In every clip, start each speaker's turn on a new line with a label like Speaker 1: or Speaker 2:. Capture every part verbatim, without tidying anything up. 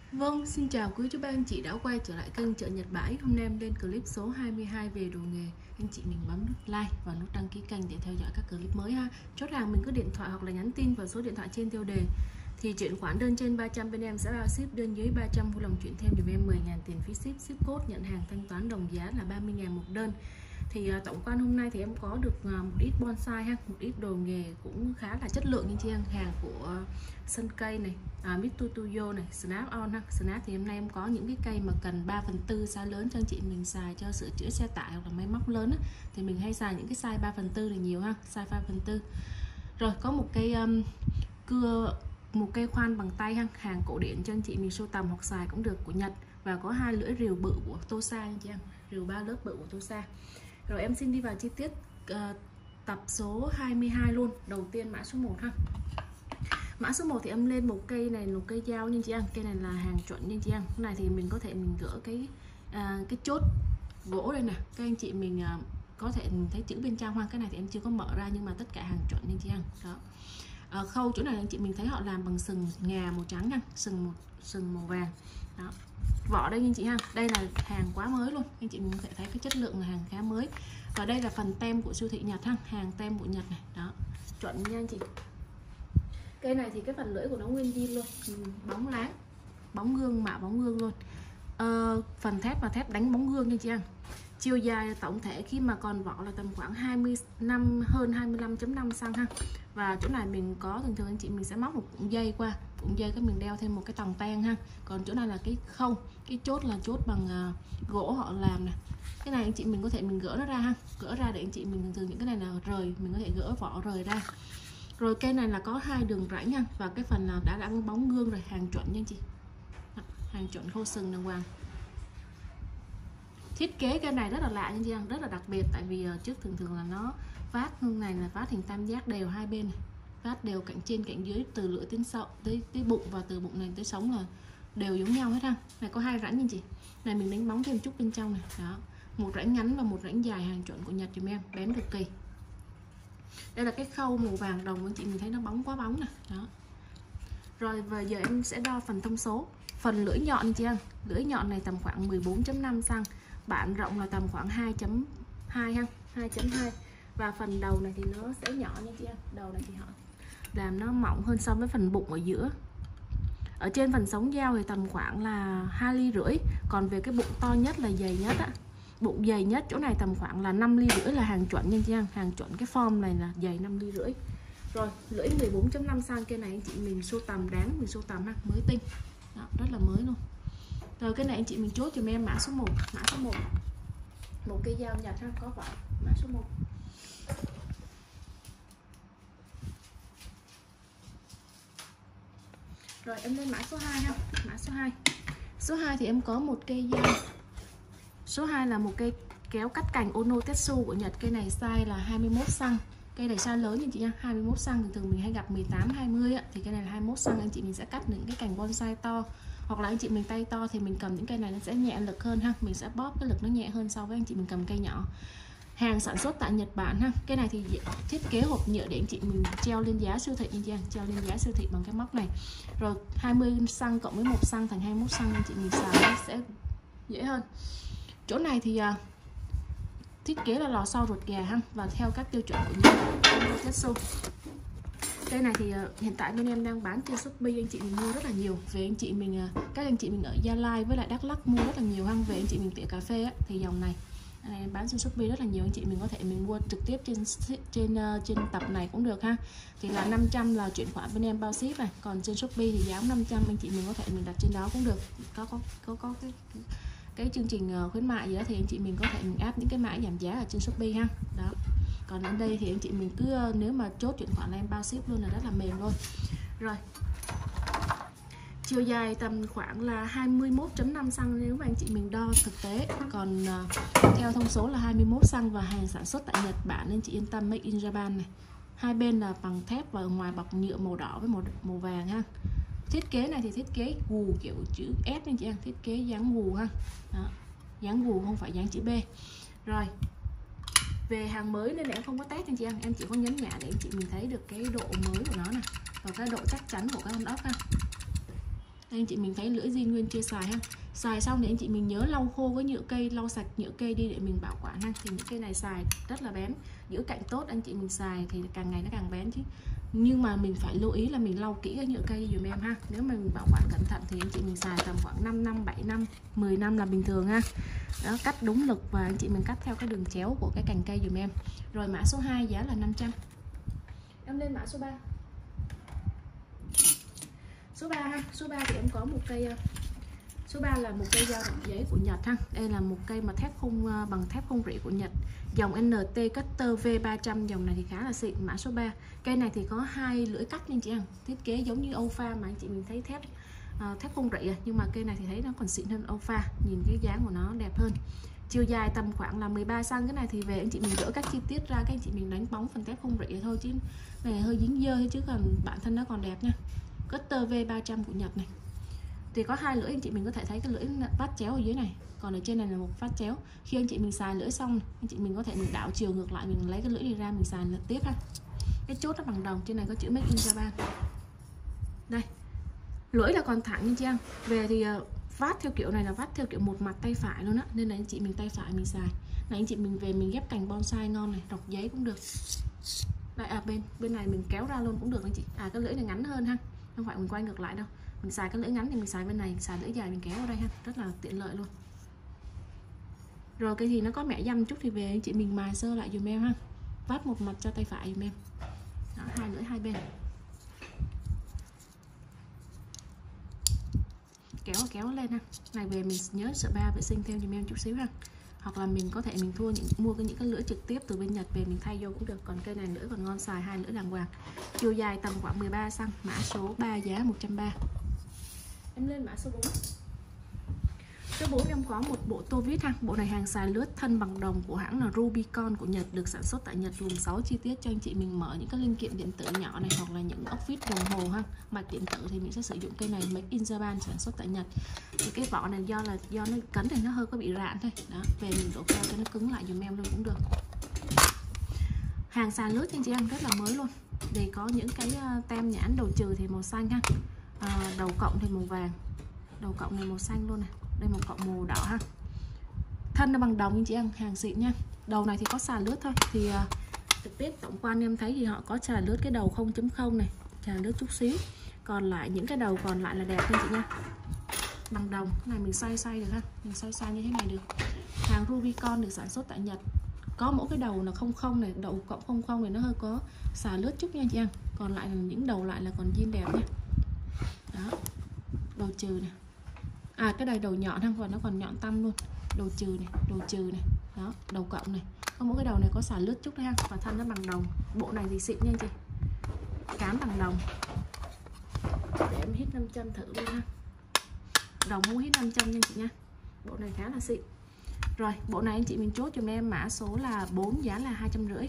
Speaker 1: Vâng, xin chào quý chú bác anh chị đã quay trở lại kênh Chợ Nhật Bãi. Hôm nay em lên clip số hai mươi hai về đồ nghề. Anh chị mình bấm nút like và nút đăng ký kênh để theo dõi các clip mới ha. Chốt hàng mình có điện thoại hoặc là nhắn tin vào số điện thoại trên tiêu đề. Thì chuyển khoản đơn trên ba trăm bên em sẽ bao ship, đơn dưới ba trăm vui lòng chuyển thêm dùm em mười ngàn tiền phí ship, ship code nhận hàng thanh toán đồng giá là ba mươi ngàn một đơn. Thì uh, tổng quan hôm nay thì em có được uh, một ít bonsai ha, một ít đồ nghề cũng khá là chất lượng như chị em, hàng của uh, sân cây này, uh, Mitsutuyo này, Snap On ha. Snap thì hôm nay em có những cái cây mà cần ba phần tư size lớn cho anh chị mình xài cho sửa chữa xe tải hoặc là máy móc lớn á, thì mình hay xài những cái size ba phần tư là nhiều ha, size ba phần tư. Rồi có một cây um, cưa, một cây khoan bằng tay ha, hàng cổ điển cho anh chị mình sưu tầm hoặc xài cũng được, của Nhật. Và có hai lưỡi rìu bự của Tosa anh chị em, rìu ba lớp bự của Tosa. Rồi em xin đi vào chi tiết uh, tập số hai mươi hai luôn. Đầu tiên mã số một ha. Mã số một thì em lên một cây này, một cây dao nha chị em. Cây này là hàng chuẩn nha chị em. Cái này thì mình có thể mình gỡ cái uh, cái chốt gỗ đây nè. Các anh chị mình uh, có thể mình thấy chữ bên trong ha. Cái này thì em chưa có mở ra nhưng mà tất cả hàng chuẩn nha chị em. Đó. Uh, khâu chỗ này anh chị mình thấy họ làm bằng sừng ngà màu trắng ha, sừng một sừng màu vàng. Đó. Vỏ đây anh chị ha, đây là hàng quá mới luôn, anh chị mình có thể thấy cái chất lượng là hàng khá mới. Và đây là phần tem của siêu thị Nhật ha, hàng tem của Nhật này, đó, chuẩn nha anh chị. Cây này thì cái phần lưỡi của nó nguyên zin luôn, bóng láng, bóng gương, mạ bóng gương luôn. Ờ, phần thép và thép đánh bóng gương nha chị em. Chiều dài tổng thể khi mà còn vỏ là tầm khoảng hai mươi lăm, hơn hai mươi lăm phẩy năm xăng ha. Và chỗ này mình có thường thường anh chị mình sẽ móc một cuộn dây qua, cuộn dây cái mình đeo thêm một cái tòng ten ha. Còn chỗ này là cái khâu, cái chốt là chốt bằng uh, gỗ họ làm nè. Cái này anh chị mình có thể mình gỡ nó ra ha, gỡ ra để anh chị mình thường thường những cái này là rời, mình có thể gỡ vỏ rời ra. Rồi cây này là có hai đường rãnh nha, và cái phần là đã đã bóng gương rồi, hàng chuẩn nha anh chị. Hàng chuẩn khâu sừng đàng hoàng. Thiết kế cái này rất là lạ nha chị em, rất là đặc biệt, tại vì trước thường thường là nó vát hương này là vát hình tam giác đều hai bên này, vát đều cạnh trên cạnh dưới, từ lưỡi đến sau tới tới bụng và từ bụng này tới sống là đều giống nhau hết ha. Này có hai rãnh nha chị. Này mình đánh bóng thêm chút bên trong này, đó, một rãnh ngắn và một rãnh dài, hàng chuẩn của Nhật dùm em, bén cực kỳ. Đây là cái khâu màu vàng đồng anh chị mình thấy nó bóng quá bóng này, đó. Rồi và giờ em sẽ đo phần thông số. Phần lưỡi nhọn nha chị em, lưỡi nhọn này tầm khoảng mười bốn phẩy năm xăng, bản rộng là tầm khoảng hai phẩy hai ha, hai phẩy hai. Và phần đầu này thì nó sẽ nhỏ nha chị em, đầu này thì họ làm nó mỏng hơn so với phần bụng ở giữa. Ở trên phần sống dao thì tầm khoảng là hai ly rưỡi, còn về cái bụng to nhất là dày nhất á, bụng dày nhất chỗ này tầm khoảng là năm ly rưỡi là hàng chuẩn nha chị em, hàng chuẩn cái form này là dày năm ly rưỡi. Rồi lưỡi mười bốn phẩy năm xăng, cái này anh chị mình sưu tầm đáng, mình sưu tầm ha, mới tinh. Đó, rất là mới luôn. Rồi cái này anh chị mình chốt cho em mã số một, mã số một. Một cây dao Nhật ha, có vỏ, mã số một. Rồi em lên mã số hai ha, mã số hai. Số hai thì em có một cây dao. Số hai là một cây kéo cắt cành Ono Tetsu của Nhật, cây này size là hai mươi mốt xăng. Cây này size lớn nha chị nha, hai mươi mốt xăng, thường thường mình hay gặp mười tám hai mươi á, thì cây này là hai mươi mốt xăng, anh chị mình sẽ cắt những cái cành bonsai to. Hoặc là anh chị mình tay to thì mình cầm những cây này nó sẽ nhẹ lực hơn ha, mình sẽ bóp cái lực nó nhẹ hơn so với anh chị mình cầm cây nhỏ. Hàng sản xuất tại Nhật Bản ha. Cái này thì thiết kế hộp nhựa để anh chị mình treo lên giá siêu thị nha chị, treo lên giá siêu thị bằng cái móc này. Rồi hai mươi xăng cộng với một xăng thành hai mươi mốt xăng, anh chị mình xài sẽ dễ hơn. Chỗ này thì uh, thiết kế là lò xo ruột gà ha, và theo các tiêu chuẩn của Nhật. Cây này thì uh, hiện tại bên em đang bán trên Shopee, anh chị mình mua rất là nhiều. Về anh chị mình uh, các anh chị mình ở Gia Lai với lại Đắk Lắk mua rất là nhiều ha. Về anh chị mình tỉa cà phê á, thì dòng này này bán trên Shopee rất là nhiều, anh chị mình có thể mình mua trực tiếp trên trên uh, trên tập này cũng được ha. Thì là năm trăm là chuyển khoản bên em bao ship này, còn trên Shopee thì giá năm trăm, anh chị mình có thể mình đặt trên đó cũng được. Có có có có cái cái chương trình khuyến mại gì đó thì anh chị mình có thể mình áp những cái mã giảm giá ở trên Shopee ha. Đó. Còn ở đây thì anh chị mình cứ nếu mà chốt chuyển khoản là em bao ship luôn, là rất là mềm luôn. Rồi. Chiều dài tầm khoảng là hai mươi mốt phẩy năm xăng nếu mà anh chị mình đo thực tế. Còn uh, theo thông số là hai mươi mốt xăng và hàng sản xuất tại Nhật Bản nên chị yên tâm, Made in Japan này. Hai bên là bằng thép và ngoài bọc nhựa màu đỏ với màu màu vàng ha. Thiết kế này thì thiết kế gù kiểu chữ S anh chị em, thiết kế dáng gù ha. Đó. Dáng gù không phải dáng chữ B. Rồi. Về hàng mới nên em không có test anh chị em, em chỉ có nhấn nhả để anh chị mình thấy được cái độ mới của nó này và cái độ chắc chắn của cái con ốc ha. Đây anh chị mình thấy lưỡi zin nguyên chưa xài ha. Xài xong thì anh chị mình nhớ lau khô với nhựa cây, lau sạch nhựa cây đi để mình bảo quản ha. Thì những cây này xài rất là bén, giữ cạnh tốt, anh chị mình xài thì càng ngày nó càng bén chứ. Nhưng mà mình phải lưu ý là mình lau kỹ cái nhựa cây dùm em ha. Nếu mà mình bảo quản cẩn thận thì anh chị mình xài tầm khoảng năm năm, bảy năm, mười năm là bình thường ha. Đó, cắt đúng lực và anh chị mình cắt theo cái đường chéo của cái cành cây dùm em. Rồi mã số hai giá là năm trăm. Em lên mã số ba. Số ba ha, số ba thì em có một cây, số ba là một cây dao rộng giấy của Nhật ha. Đây là một cây mà thép khung bằng thép khung rỉ của Nhật, dòng en tê Cutter V ba trăm, dòng này thì khá là xịn. Mã số ba. Cây này thì có hai lưỡi cắt nha anh chị em, thiết kế giống như Âu Pha mà anh chị mình thấy thép uh, thép khung rỉ, nhưng mà cây này thì thấy nó còn xịn hơn Âu Pha, nhìn cái dáng của nó đẹp hơn. Chiều dài tầm khoảng là mười ba xăng-ti-mét. Cái này thì về anh chị mình gỡ các chi tiết ra, các anh chị mình đánh bóng phần thép khung rỉ thôi, chứ này hơi dính dơ chứ còn bản thân nó còn đẹp nha. Cutter V ba trăm của Nhật này thì có hai lưỡi, anh chị mình có thể thấy cái lưỡi vắt chéo ở dưới này, còn ở trên này là một vắt chéo. Khi anh chị mình xài lưỡi xong, anh chị mình có thể mình đảo chiều ngược lại, mình lấy cái lưỡi này ra mình xài lật tiếp ha. Cái chốt nó bằng đồng, trên này có chữ Make in Japan. Đây, lưỡi là còn thẳng nha chị em. Về thì vát theo kiểu này là vát theo kiểu một mặt tay phải luôn á, nên là anh chị mình tay phải mình xài. Này anh chị mình về mình ghép cành bonsai ngon này, rọc giấy cũng được. Đây, à bên bên này mình kéo ra luôn cũng được anh chị. À cái lưỡi này ngắn hơn ha, không phải mình quay ngược lại đâu. Mình xài cái lưỡi ngắn thì mình xài bên này, xài lưỡi dài mình kéo vào đây ha, rất là tiện lợi luôn. Rồi cái gì nó có mẹ dăm chút thì về anh chị mình mài sơ lại dùm em ha, vát một mặt cho tay phải dùm em. Đó, hai lưỡi hai bên, kéo kéo lên ha. Này về mình nhớ sợ ba vệ sinh thêm dùm em chút xíu ha, hoặc là mình có thể mình thua những mua cái những cái lưỡi trực tiếp từ bên Nhật về mình thay vô cũng được. Còn cây này lưỡi còn ngon xài, hai lưỡi đàng hoàng. Chiều dài tầm khoảng mười ba xăng-ti-mét. Mã số ba giá một trăm ba mươi. Em lên mã số bốn. Số bốn em có một bộ tô vít ha. Bộ này hàng xài lướt thân bằng đồng của hãng là Rubicon của Nhật, được sản xuất tại Nhật, gồm sáu chi tiết cho anh chị mình mở những cái linh kiện điện tử nhỏ này, hoặc là những ốc vít đồng hồ ha, mạch điện tử thì mình sẽ sử dụng cây này, Make in Japan, sản xuất tại Nhật. Thì cái vỏ này do là do nó cấn thì nó hơi có bị rạn thôi. Đó, về mình đổ keo cho nó cứng lại dùm em luôn cũng được. Hàng xài lướt anh chị em rất là mới luôn. Thì có những cái tem nhãn, đầu trừ thì màu xanh ha, à, đầu cộng thì màu vàng, đầu cộng này màu xanh luôn này, đây một cộng màu đỏ ha. Thân nó bằng đồng anh chị em, hàng xịn nha. Đầu này thì có xà lướt thôi, thì uh, thực tế tổng quan em thấy thì họ có xà lướt cái đầu không chấm không này, xà lướt chút xíu, còn lại những cái đầu còn lại là đẹp anh chị nha, bằng đồng. Cái này mình xoay xoay được ha, mình xoay xoay như thế này được. Hàng Rubicon được sản xuất tại Nhật, có mỗi cái đầu là không không này, đầu cộng không không này nó hơi có xà lướt chút nha chị em, còn lại là những đầu lại là còn zin đẹp nha. Đó, đầu trừ này, à cái này đầu nhọn ha, và nó còn nhọn tăm luôn, đầu trừ này, đầu trừ này, đó, đầu cộng này, có mỗi cái đầu này có xà lướt chút đấy ha, và thân nó bằng đồng. Bộ này thì xịn nha anh chị, cán bằng đồng. Để em hít nam châm thử luôn ha, đồng muốn hít nam châm nha chị nha, bộ này khá là xịn. Rồi bộ này anh chị mình chốt cho em mã số là bốn, giá là hai trăm rưỡi.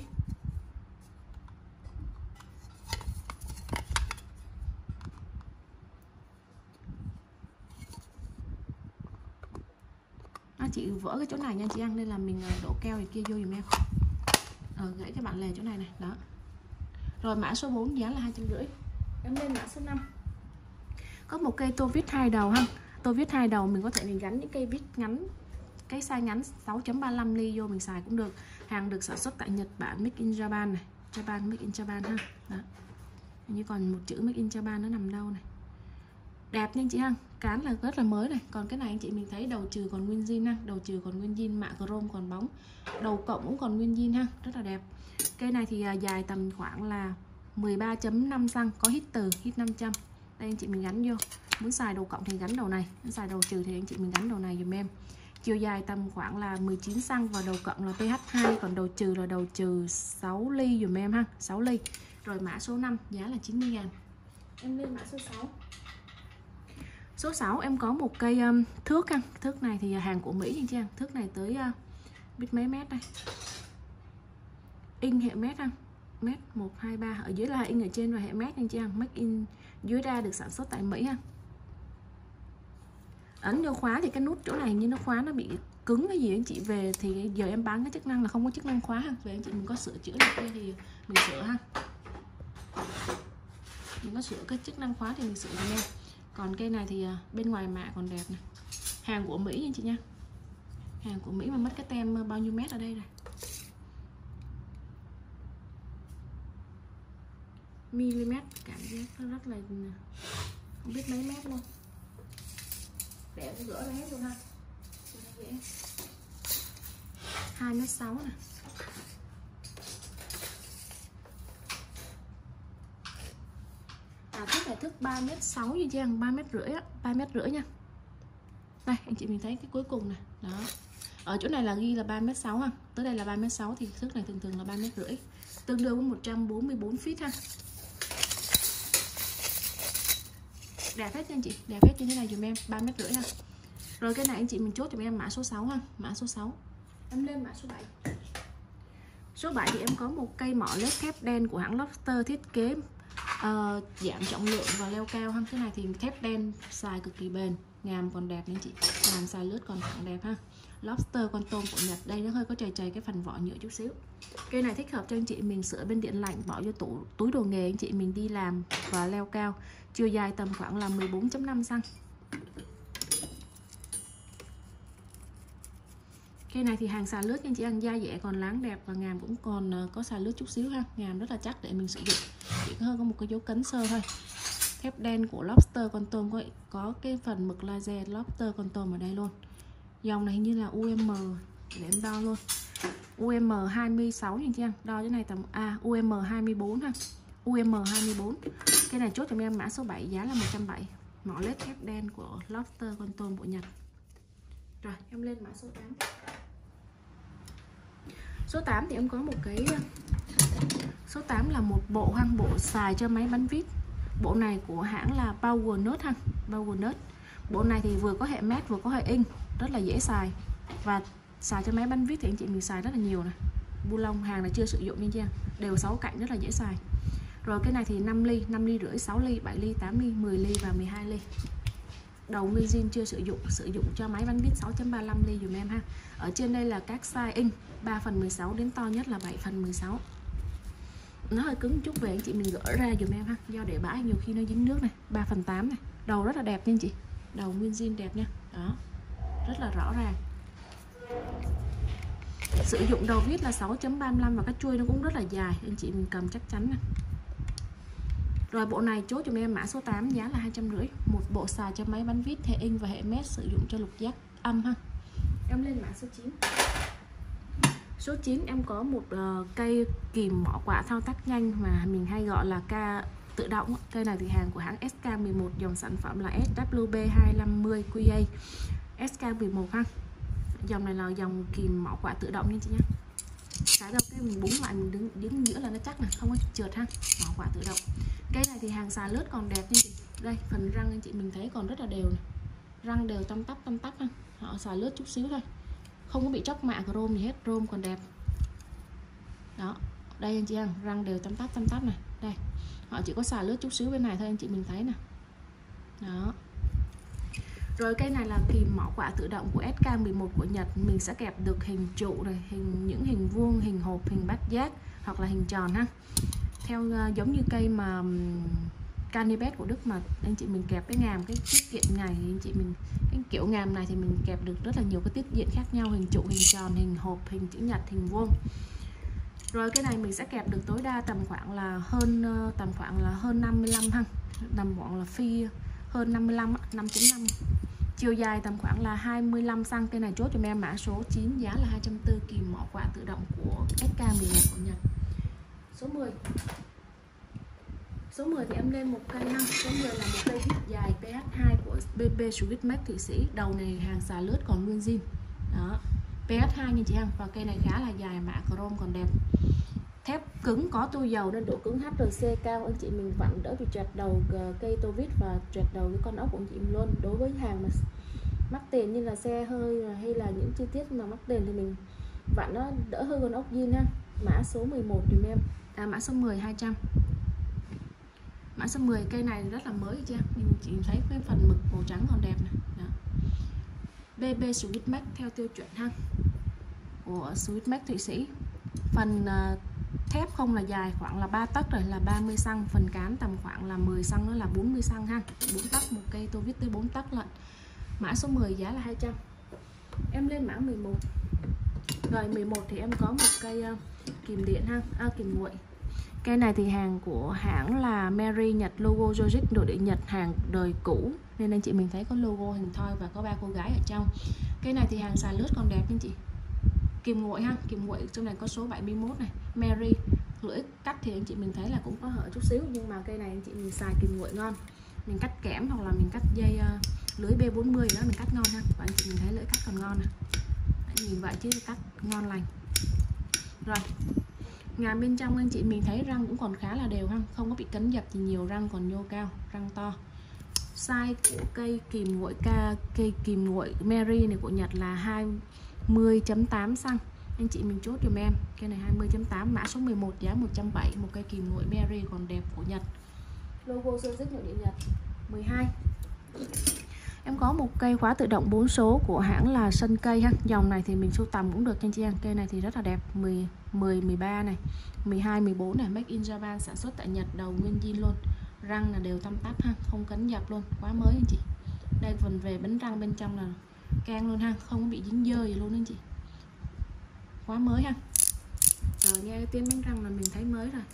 Speaker 1: Chị vỡ cái chỗ này nha chị ăn, nên là mình đổ keo này kia vô dùm em, ờ, gãy cái bạn lề chỗ này này. Đó, rồi mã số bốn giá là hai trăm rưỡi. Em lên mã số năm. Có một cây tô vít hai đầu ha, tô vít hai đầu mình có thể mình gắn những cây vít ngắn, cái size ngắn sáu chấm ba lăm ly vô mình xài cũng được. Hàng được sản xuất tại Nhật Bản, Make in Japan này, Japan, Make in Japan ha. Đó, như còn một chữ Make in Japan nó nằm đâu này, đẹp nha chị ha, cán là rất là mới này. Còn cái này anh chị mình thấy đầu trừ còn nguyên zin ha, đầu trừ còn nguyên zin, mạ chrome còn bóng, đầu cộng cũng còn nguyên zin ha, rất là đẹp. Cây này thì dài tầm khoảng là mười ba chấm năm xăng-ti-mét, có hít từ, hít năm trăm. Đây anh chị mình gắn vô, muốn xài đầu cộng thì gắn đầu này, muốn xài đầu trừ thì anh chị mình gắn đầu này dùm em. Chiều dài tầm khoảng là mười chín xăng-ti-mét và đầu cộng là pê hát hai, còn đầu trừ là đầu trừ sáu ly dùm em ha, sáu ly. Rồi mã số năm giá là chín mươi ngàn. Em lên mã số sáu. Số sáu em có một cây um, thước ha. Thước này thì hàng của Mỹ anh chị em. Thước này tới uh, biết mấy mét đây. In hệ mét ha. Mét một hai ba, ở dưới là in ở trên và hệ mét anh chị em. Make in dưới ra, được sản xuất tại Mỹ ha. Ấn vô khóa thì cái nút chỗ này như nó khóa nó bị cứng cái gì anh chị, về thì giờ em bán cái chức năng là không có chức năng khóa ha. Về anh chị mình có sửa chữa được kia thì mình sửa ha. Mình có sửa cái chức năng khóa thì mình sửa cho em. Còn cây này thì bên ngoài mạ còn đẹp này. Hàng của Mỹ nha chị nha. Hàng của Mỹ mà mất cái tem bao nhiêu mét ở đây này. Mm, cảm giác nó rất là không biết mấy mét luôn. Để em gỡ ra hết luôn ha. hai mét sáu nè. À, thức này thức ba mét sáu như Trang, ba mét rưỡi á, ba mét rưỡi nha. Đây, anh chị mình thấy cái cuối cùng này. Đó. Ở chỗ này là ghi là ba mét sáu ha. Tới đây là ba mét sáu thì thước này thường thường là ba mét rưỡi. Tương đương với một trăm bốn mươi bốn feet ha. Đẹp hết nha anh chị, đẹp hết như thế này dùm em, ba mét rưỡi ha. Rồi cái này anh chị mình chốt cho em mã số sáu ha, mã số sáu. Em lên mã số bảy. Số bảy thì em có một cây mỏ led thép đen của hãng Lobster thiết kế uh, giảm trọng lượng và leo cao ha. Cái này thì thép đen xài cực kỳ bền, ngàm còn đẹp nha anh chị, ngàm xài lướt còn thẳng đẹp ha. Lobster con tôm của Nhật, đây nó hơi có chày chày cái phần vỏ nhựa chút xíu. Cây này thích hợp cho anh chị mình sửa bên điện lạnh, bỏ vô tủ túi đồ nghề anh chị mình đi làm và leo cao. Chiều dài tầm khoảng là mười bốn chấm năm xăng. Cây này thì hàng xà lướt anh chị, ăn da dẻ còn láng đẹp và ngàm cũng còn có xà lướt chút xíu ha, ngàm rất là chắc để mình sử dụng. Chỉ có hơi có một cái dấu cấn sơ thôi. Thép đen của Lobster con tôm có, có cái phần mực laser Lobster con tôm ở đây luôn. Dòng này hình như là u em để em đo luôn. u em hai mươi sáu nha chị em, đo cái này tầm à u em hai mươi bốn ha. u em hai mươi bốn. Cái này chốt cho em mã số bảy, giá là một trăm bảy mươi. Mỏ led thép đen của Lobster con tôm của Nhật. Rồi, em lên mã số tám. Số tám thì em có một cái số tám là một bộ hăng bộ xài cho máy bắn vít. Bộ này của hãng là Power Nut ha, Power Nut. Bộ này thì vừa có hệ mét vừa có hệ inch, rất là dễ xài và xài cho máy bắn vít thì anh chị mình xài rất là nhiều này. Bu lông hàng này chưa sử dụng nha, đều sáu cạnh rất là dễ xài. Rồi cái này thì năm ly, năm ly rưỡi, sáu ly, bảy ly, tám ly, mười ly và mười hai ly. Đầu nguyên zin chưa sử dụng, sử dụng cho máy bắn vít sáu chấm ba lăm ly dùm em ha. Ở trên đây là các size inch ba phần mười sáu đến to nhất là bảy phần mười sáu. Nó hơi cứng chút, về anh chị mình gỡ ra dùm em ha, do để bãi nhiều khi nó dính nước này. Ba phần tám này, đầu rất là đẹp nha anh chị, đầu nguyên zin đẹp nha, đó, rất là rõ ràng. Sử dụng đầu vít là sáu chấm ba mươi lăm và cái chuôi nó cũng rất là dài, anh chị mình cầm chắc chắn này. Rồi bộ này chốt cho em mã số tám, giá là hai trăm rưỡi. Một bộ xài cho máy bắn vít hệ inch và hệ mét, sử dụng cho lục giác âm ha. Em lên mã số chín. Số chín em có một uh, cây kìm mỏ quạ thao tác nhanh mà mình hay gọi là ca tự động. Cây này thì hàng của hãng ét ca mười một, dòng sản phẩm là ét vê bê hai năm mươi quy a ét ca mười một ha. Dòng này là dòng kìm mỏ quạ tự động nha chị nhé. Cái đầu cái mình búng lại, mình đứng đứng giữa là nó chắc này, không có trượt ha. Mỏ quạ tự động. Cây này thì hàng xà lướt còn đẹp nha chị. Đây, phần răng anh chị mình thấy còn rất là đều này. Răng đều tăm tắp tăm tắp ha. Họ xà lướt chút xíu thôi. Không có bị chóc mạ chrome gì hết, chrome còn đẹp. Đó, đây anh chị em, răng đều tăm tắp tăm tắp này. Đây. Họ chỉ có xà lướt chút xíu bên này thôi anh chị mình thấy nè. Đó. Rồi cây này là kìm mỏ quạ tự động của ét ca mười một của Nhật, mình sẽ kẹp được hình trụ này, hình những hình vuông, hình hộp, hình bát giác hoặc là hình tròn ha. Theo uh, giống như cây mà um, Canibet của Đức mà anh chị mình kẹp cái ngàm, cái tiết diện này thì anh chị mình cái kiểu ngàm này thì mình kẹp được rất là nhiều cái tiết diện khác nhau, hình trụ, hình tròn, hình hộp, hình chữ nhật, hình vuông. Rồi cái này mình sẽ kẹp được tối đa tầm khoảng là hơn uh, tầm khoảng là hơn năm mươi lăm ha, tầm khoảng là phi hơn năm mươi lăm, năm chấm năm. Chiều dài tầm khoảng là hai mươi lăm xăng. Cây này chốt cho em mã số chín, giá là hai trăm bốn mươi, kìm mỏ quạ tự động của ét ca mười một của Nhật. Số mười. Số mười thì em lên một cây ha. Số mười là một cây hít dài pê hát hai của bê bê Swiftmax Thụy Sĩ. Đầu này hàng xà lướt còn nguyên zin. Đó, pê hát hai nha chị em. Và cây này khá là dài, mạ chrome còn đẹp. Thép cứng có tua dầu nên độ cứng hát rờ xê cao, anh chị mình vặn đỡ bị trẹt đầu cây tô vít và trẹt đầu cái con ốc của anh chị mình luôn. Đối với hàng mà mắc tiền như là xe hơi hay là những chi tiết mà mắc tiền thì mình vặn nó đỡ hơn con ốc zin ha. Mã số mười một dùm em. À, mã số mười hai trăm. Mã số mười, cây này rất là mới chưa? Mình chỉ thấy cái phần mực màu trắng còn đẹp này. Đó. bê bê Swiftmax theo tiêu chuẩn ha. Của Swiftmax Thụy Sĩ. Phần uh, thép không là dài khoảng là ba tấc rồi, là ba mươi xăng, phần cán tầm khoảng là mười xăng, nữa là bốn mươi xăng ha. bốn tấc một cây, tôi viết tới bốn tấc lận. Mã số mười giá là hai trăm. Em lên mã mười một. Rồi mười một thì em có một cây uh, kìm điện ha, à, kìm nguội. Cây này thì hàng của hãng là Mary Nhật, logo Jojic nội địa Nhật, hàng đời cũ nên anh chị mình thấy có logo hình thoi và có ba cô gái ở trong. Cây này thì hàng xài lướt còn đẹp anh chị. Kìm nguội ha, kìm nguội trong này có số bảy mươi mốt này, Mary. Lưỡi cắt thì anh chị mình thấy là cũng có hở chút xíu, nhưng mà cây này anh chị mình xài kìm nguội ngon. Mình cắt kẽm hoặc là mình cắt dây uh, lưới B bốn mươi đó mình cắt ngon ha. Và anh chị mình thấy lưỡi cắt còn ngon nè. Nhìn vậy chứ cắt ngon lành. Rồi ngàm bên trong anh chị mình thấy răng cũng còn khá là đều ha, không có bị cấn dập gì nhiều, răng còn nhô cao, răng to. Size của cây kìm nguội ca cây kìm nguội Mary này của Nhật là hai mươi chấm tám xăng. Anh chị mình chốt giùm em cây này hai mươi chấm tám, mã số mười một giá một trăm bảy mươi, một cây kìm nguội Mary còn đẹp của Nhật, logo Jojic nội địa Nhật. mười hai. Em có một cây khóa tự động bốn số của hãng là Sân Cây ha. Dòng này thì mình sưu tầm cũng được nha chị em. Cây này thì rất là đẹp, mười, mười, mười ba này, mười hai, mười bốn này, Make in Japan, sản xuất tại Nhật, đầu nguyên zin luôn. Răng là đều tăm tắp ha, không cấn dập luôn, quá mới anh chị. Đây phần về bánh răng bên trong là can luôn ha, không có bị dính dơ gì luôn anh chị. Quá mới ha. Rồi nghe tiếng bánh răng là mình thấy mới rồi.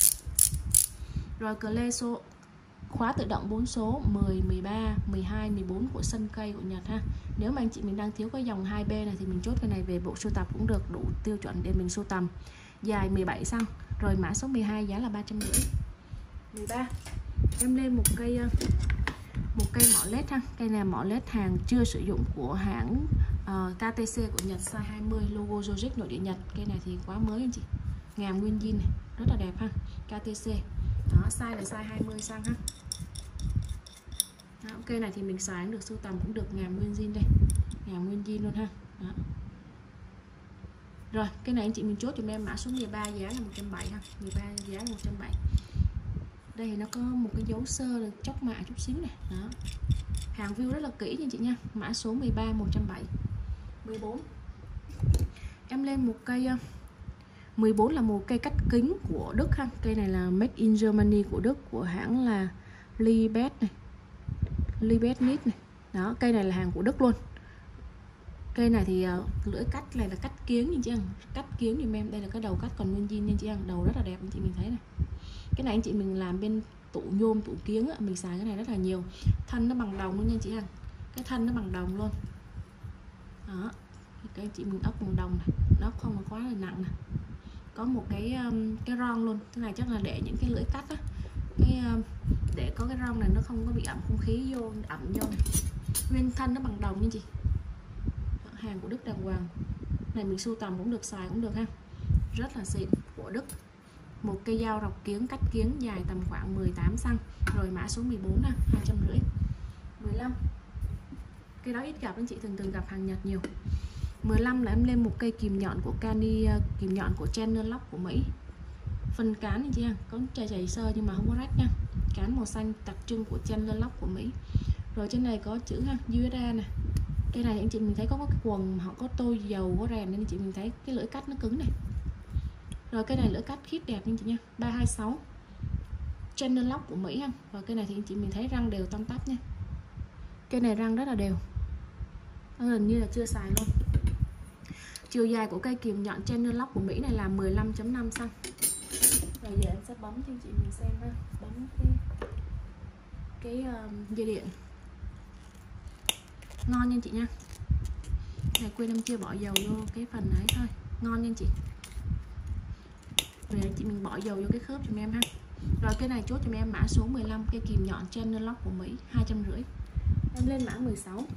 Speaker 1: Rồi cờ lê số khóa tự động bốn số mười, mười ba, mười hai, mười bốn của Sân Cây của Nhật ha. Nếu mà anh chị mình đang thiếu cái dòng hai B này thì mình chốt cái này về bộ sưu tập cũng được, đủ tiêu chuẩn để mình sưu tầm. Dài mười bảy xăng. Rồi mã số mười hai giá là ba trăm rưỡi. mười ba. Em lên một cây một cây mỏ led ha. Cây này mỏ led hàng chưa sử dụng của hãng uh, ca tê xê của Nhật, size hai mươi, logo Jojic nội địa Nhật. Cây này thì quá mới anh chị. Ngàm nguyên zin này, rất là đẹp ha. ca tê xê. Đó, size là size hai mươi xăng ha. Đó, cây này thì mình xài được, sưu tầm cũng được, ngàm nguyên zin đây. Ngàm nguyên zin luôn ha. Đó. Rồi, cái này anh chị mình chốt cho em mã số mười ba giá là một trăm bảy mươi ha. mười ba giá là một trăm bảy mươi. Đây thì nó có một cái dấu sơ được chóc mạ chút xíu này. Đó. Hàng view rất là kỹ nha chị nha. Mã số mười ba một trăm bảy mươi. mười bốn. Em lên một cây mười bốn là một cây cắt kính của Đức ha. Cây này là Make in Germany của Đức, của hãng là Libet này. Libet Nit này. Đó, cây này là hàng của Đức luôn. Cây này thì uh, lưỡi cắt này là cắt kiếng nha chị em. Cắt kiếng thì em đây là cái đầu cắt còn nguyên zin nha chị em. Đầu rất là đẹp anh chị mình thấy này. Cái này anh chị mình làm bên tủ nhôm, tủ kiếng á, mình xài cái này rất là nhiều. Thân nó bằng đồng luôn nha chị em. Cái thân nó bằng đồng luôn. Đó. Cái anh chị mình ốc bằng đồng này. Nó không quá là nặng nè. Có một cái um, cái ron luôn. Cái này chắc là để những cái lưỡi cắt á. Cái um, để có cái ron này nó không có bị ẩm không khí vô, ẩm vô này. Nguyên thân nó bằng đồng nha chị. Hàng của Đức đàng hoàng. Này mình sưu tầm cũng được, xài cũng được ha. Rất là xịn, của Đức. Một cây dao rọc kiếng, cắt kiếng dài tầm khoảng mười tám xăng. Rồi mã số mười bốn ha, hai trăm rưỡi. mười lăm. Cây đó ít gặp anh chị, thường thường gặp hàng Nhật nhiều. mười lăm là em lên một cây kìm nhọn của Cani, kìm nhọn của Channel Lock của Mỹ. Phần cán anh chị ha, có chảy chảy sơ nhưng mà không có rách nha. Cán màu xanh đặc trưng của Channel Lock của Mỹ. Rồi trên này có chữ ha, u ét a nè. Cái này anh chị mình thấy có cái quần họ có tô dầu, có rèn nên anh chị mình thấy cái lưỡi cắt nó cứng này. Rồi cái này lưỡi cắt khít đẹp anh chị nha, ba hai sáu. Channel Lock của Mỹ ha. Và cái này thì anh chị mình thấy răng đều tăm tắp nha. Cái này răng rất là đều. Nó gần như là chưa xài luôn. Chiều dài của cây kìm nhọn Channel Lock của Mỹ này là mười lăm chấm năm xăng. Rồi giờ em sẽ bấm cho anh chị mình xem ha, bấm cái cái um, dây điện. Ngon nha chị nha. Này quên em chưa bỏ dầu vô cái phần ấy thôi. Ngon nha chị. Rồi anh chị mình bỏ dầu vô cái khớp cho em ha. Rồi cái này chốt cho em mã số mười lăm, cây kìm nhọn Channel Lock của Mỹ, hai trăm rưỡi. Em lên mã mười sáu.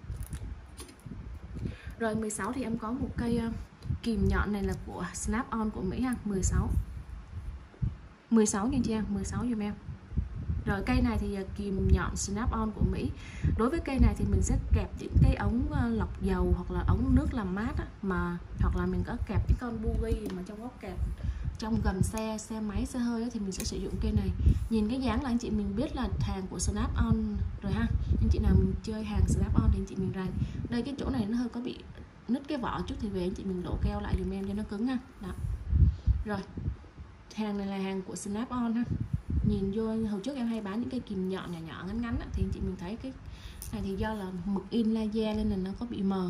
Speaker 1: Rồi mười sáu thì em có một cây uh, kìm nhọn này là của Snap On của Mỹ ha, mười sáu. mười sáu nha chị em, mười sáu giùm em. Rồi cây này thì uh, kìm nhọn Snap On của Mỹ. Đối với cây này thì mình sẽ kẹp những cái ống uh, lọc dầu hoặc là ống nước làm mát á, mà hoặc là mình có kẹp cái con buggy mà trong góc kẹp trong gầm xe, xe máy, xe hơi á, thì mình sẽ sử dụng cây này. Nhìn cái dáng là anh chị mình biết là hàng của Snap On rồi ha. Anh chị nào mình chơi hàng Snap On thì anh chị mình rành. Đây cái chỗ này nó hơi có bị nứt cái vỏ chút thì về anh chị mình đổ keo lại dùm em cho nó cứng ha. Đó. Rồi hàng này là hàng của Snap On ha. Nhìn vô hồi trước em hay bán những cây kìm nhọn nhỏ nhỏ ngắn ngắn á, thì anh chị mình thấy cái này thì do là mực in laser nên là nó có bị mờ.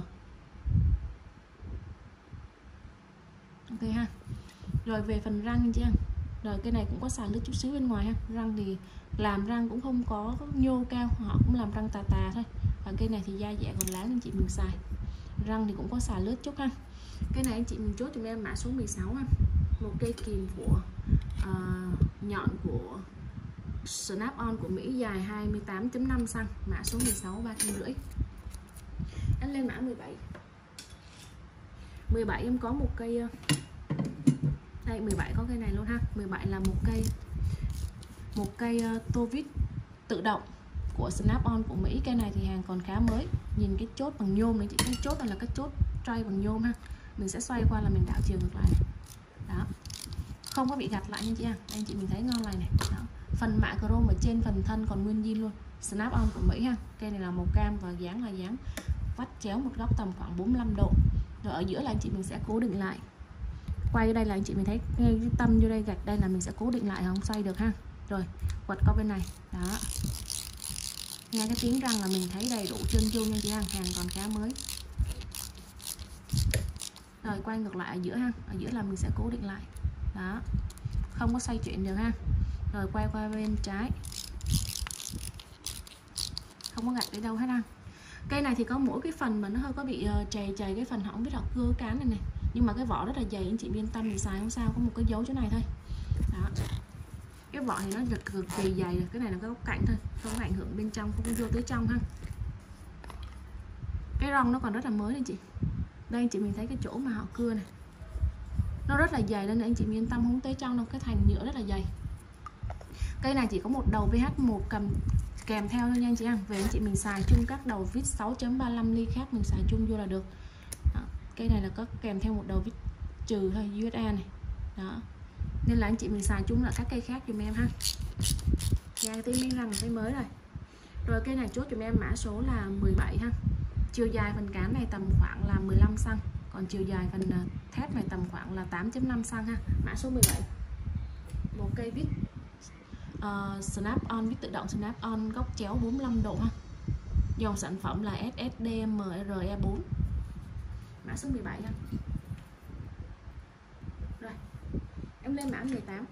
Speaker 1: Ok ha. Rồi về phần răng anh chị em. Rồi cái này cũng có xài lướt chút xíu bên ngoài ha. Răng thì làm răng cũng không có nhô cao, họ cũng làm răng tà tà thôi. Và cây này thì da dẻ còn láng anh chị mình xài. Răng thì cũng có xài lướt chút ha. Cái này anh chị mình chốt cho em mã số mười sáu ha. Một cây kìm của uh, nhọn của Snap On của Mỹ, dài hai mươi tám chấm năm xăng, mã số mười sáu, ba trăm rưỡi. Em lên mã mười bảy. mười bảy em có một cây đây, mười bảy có cây này luôn ha. mười bảy là một cây một cây uh, tô vít tự động của Snap On của Mỹ. Cây này thì hàng còn khá mới. Nhìn cái chốt bằng nhôm này chị, cái chốt này là cái chốt tray bằng nhôm ha. Mình sẽ xoay qua là mình đảo chiều ngược lại này. Đó, không có bị gặt lại nha chị em. Anh chị mình thấy ngon này này. Đó. Phần mạ chrome ở trên phần thân còn nguyên zin luôn. Snap On của Mỹ ha. Cây này là màu cam và dáng là dáng vắt chéo một góc tầm khoảng bốn mươi lăm độ. Rồi ở giữa là anh chị mình sẽ cố định lại. Quay ở đây là anh chị mình thấy ngay cái tâm vô đây, gạch đây là mình sẽ cố định lại, không xoay được ha. Rồi quật qua bên này. Đó, nghe cái tiếng răng là mình thấy đầy đủ chân chung nha chị ha. Hàng còn khá mới. Rồi quay ngược lại ở giữa ha. Ở giữa là mình sẽ cố định lại. Đó, không có xoay chuyển được ha. Rồi quay qua bên trái, không có gạch ở đâu hết ha. Cây này thì có mỗi cái phần mà nó hơi có bị uh, chày chày cái phần hỏng biết là cưa cán này này, nhưng mà cái vỏ rất là dày, anh chị yên tâm thì xài không sao, có một cái dấu chỗ này thôi. Đó, cái vỏ thì nó cực cực kỳ dày. Cái này là cái góc cạnh thôi, không có ảnh hưởng bên trong, không có vô tới trong ha. Cái rong nó còn rất là mới anh chị. Đây anh chị mình thấy cái chỗ mà họ cưa này nó rất là dày nên anh chị yên tâm không tới trong đâu, cái thành nhựa rất là dày. Cây này chỉ có một đầu vê hát một cầm kèm theo thôi nha anh chị em. Về anh chị mình xài chung các đầu vít sáu chấm ba mươi lăm ly khác mình xài chung vô là được. Đó, cây này là có kèm theo một đầu vít trừ thôi, u ét a này. Đó, nên là anh chị mình xài chung là các cây khác giùm em ha. Nghe tiếng miếng răng thấy mới rồi. Rồi cây này chốt giùm em mã số là mười bảy ha. Chiều dài phần cán này tầm khoảng là mười lăm xăng, còn chiều dài phần thép này tầm khoảng là tám chấm năm xăng ha. Mã số mười bảy. Một cây vít uh, Snap On, vít tự động Snap On góc chéo bốn mươi lăm độ ha. Dòng sản phẩm là ét ét đê em rờ e bốn. Mã số mười bảy ha. Rồi, em lên mã mười tám.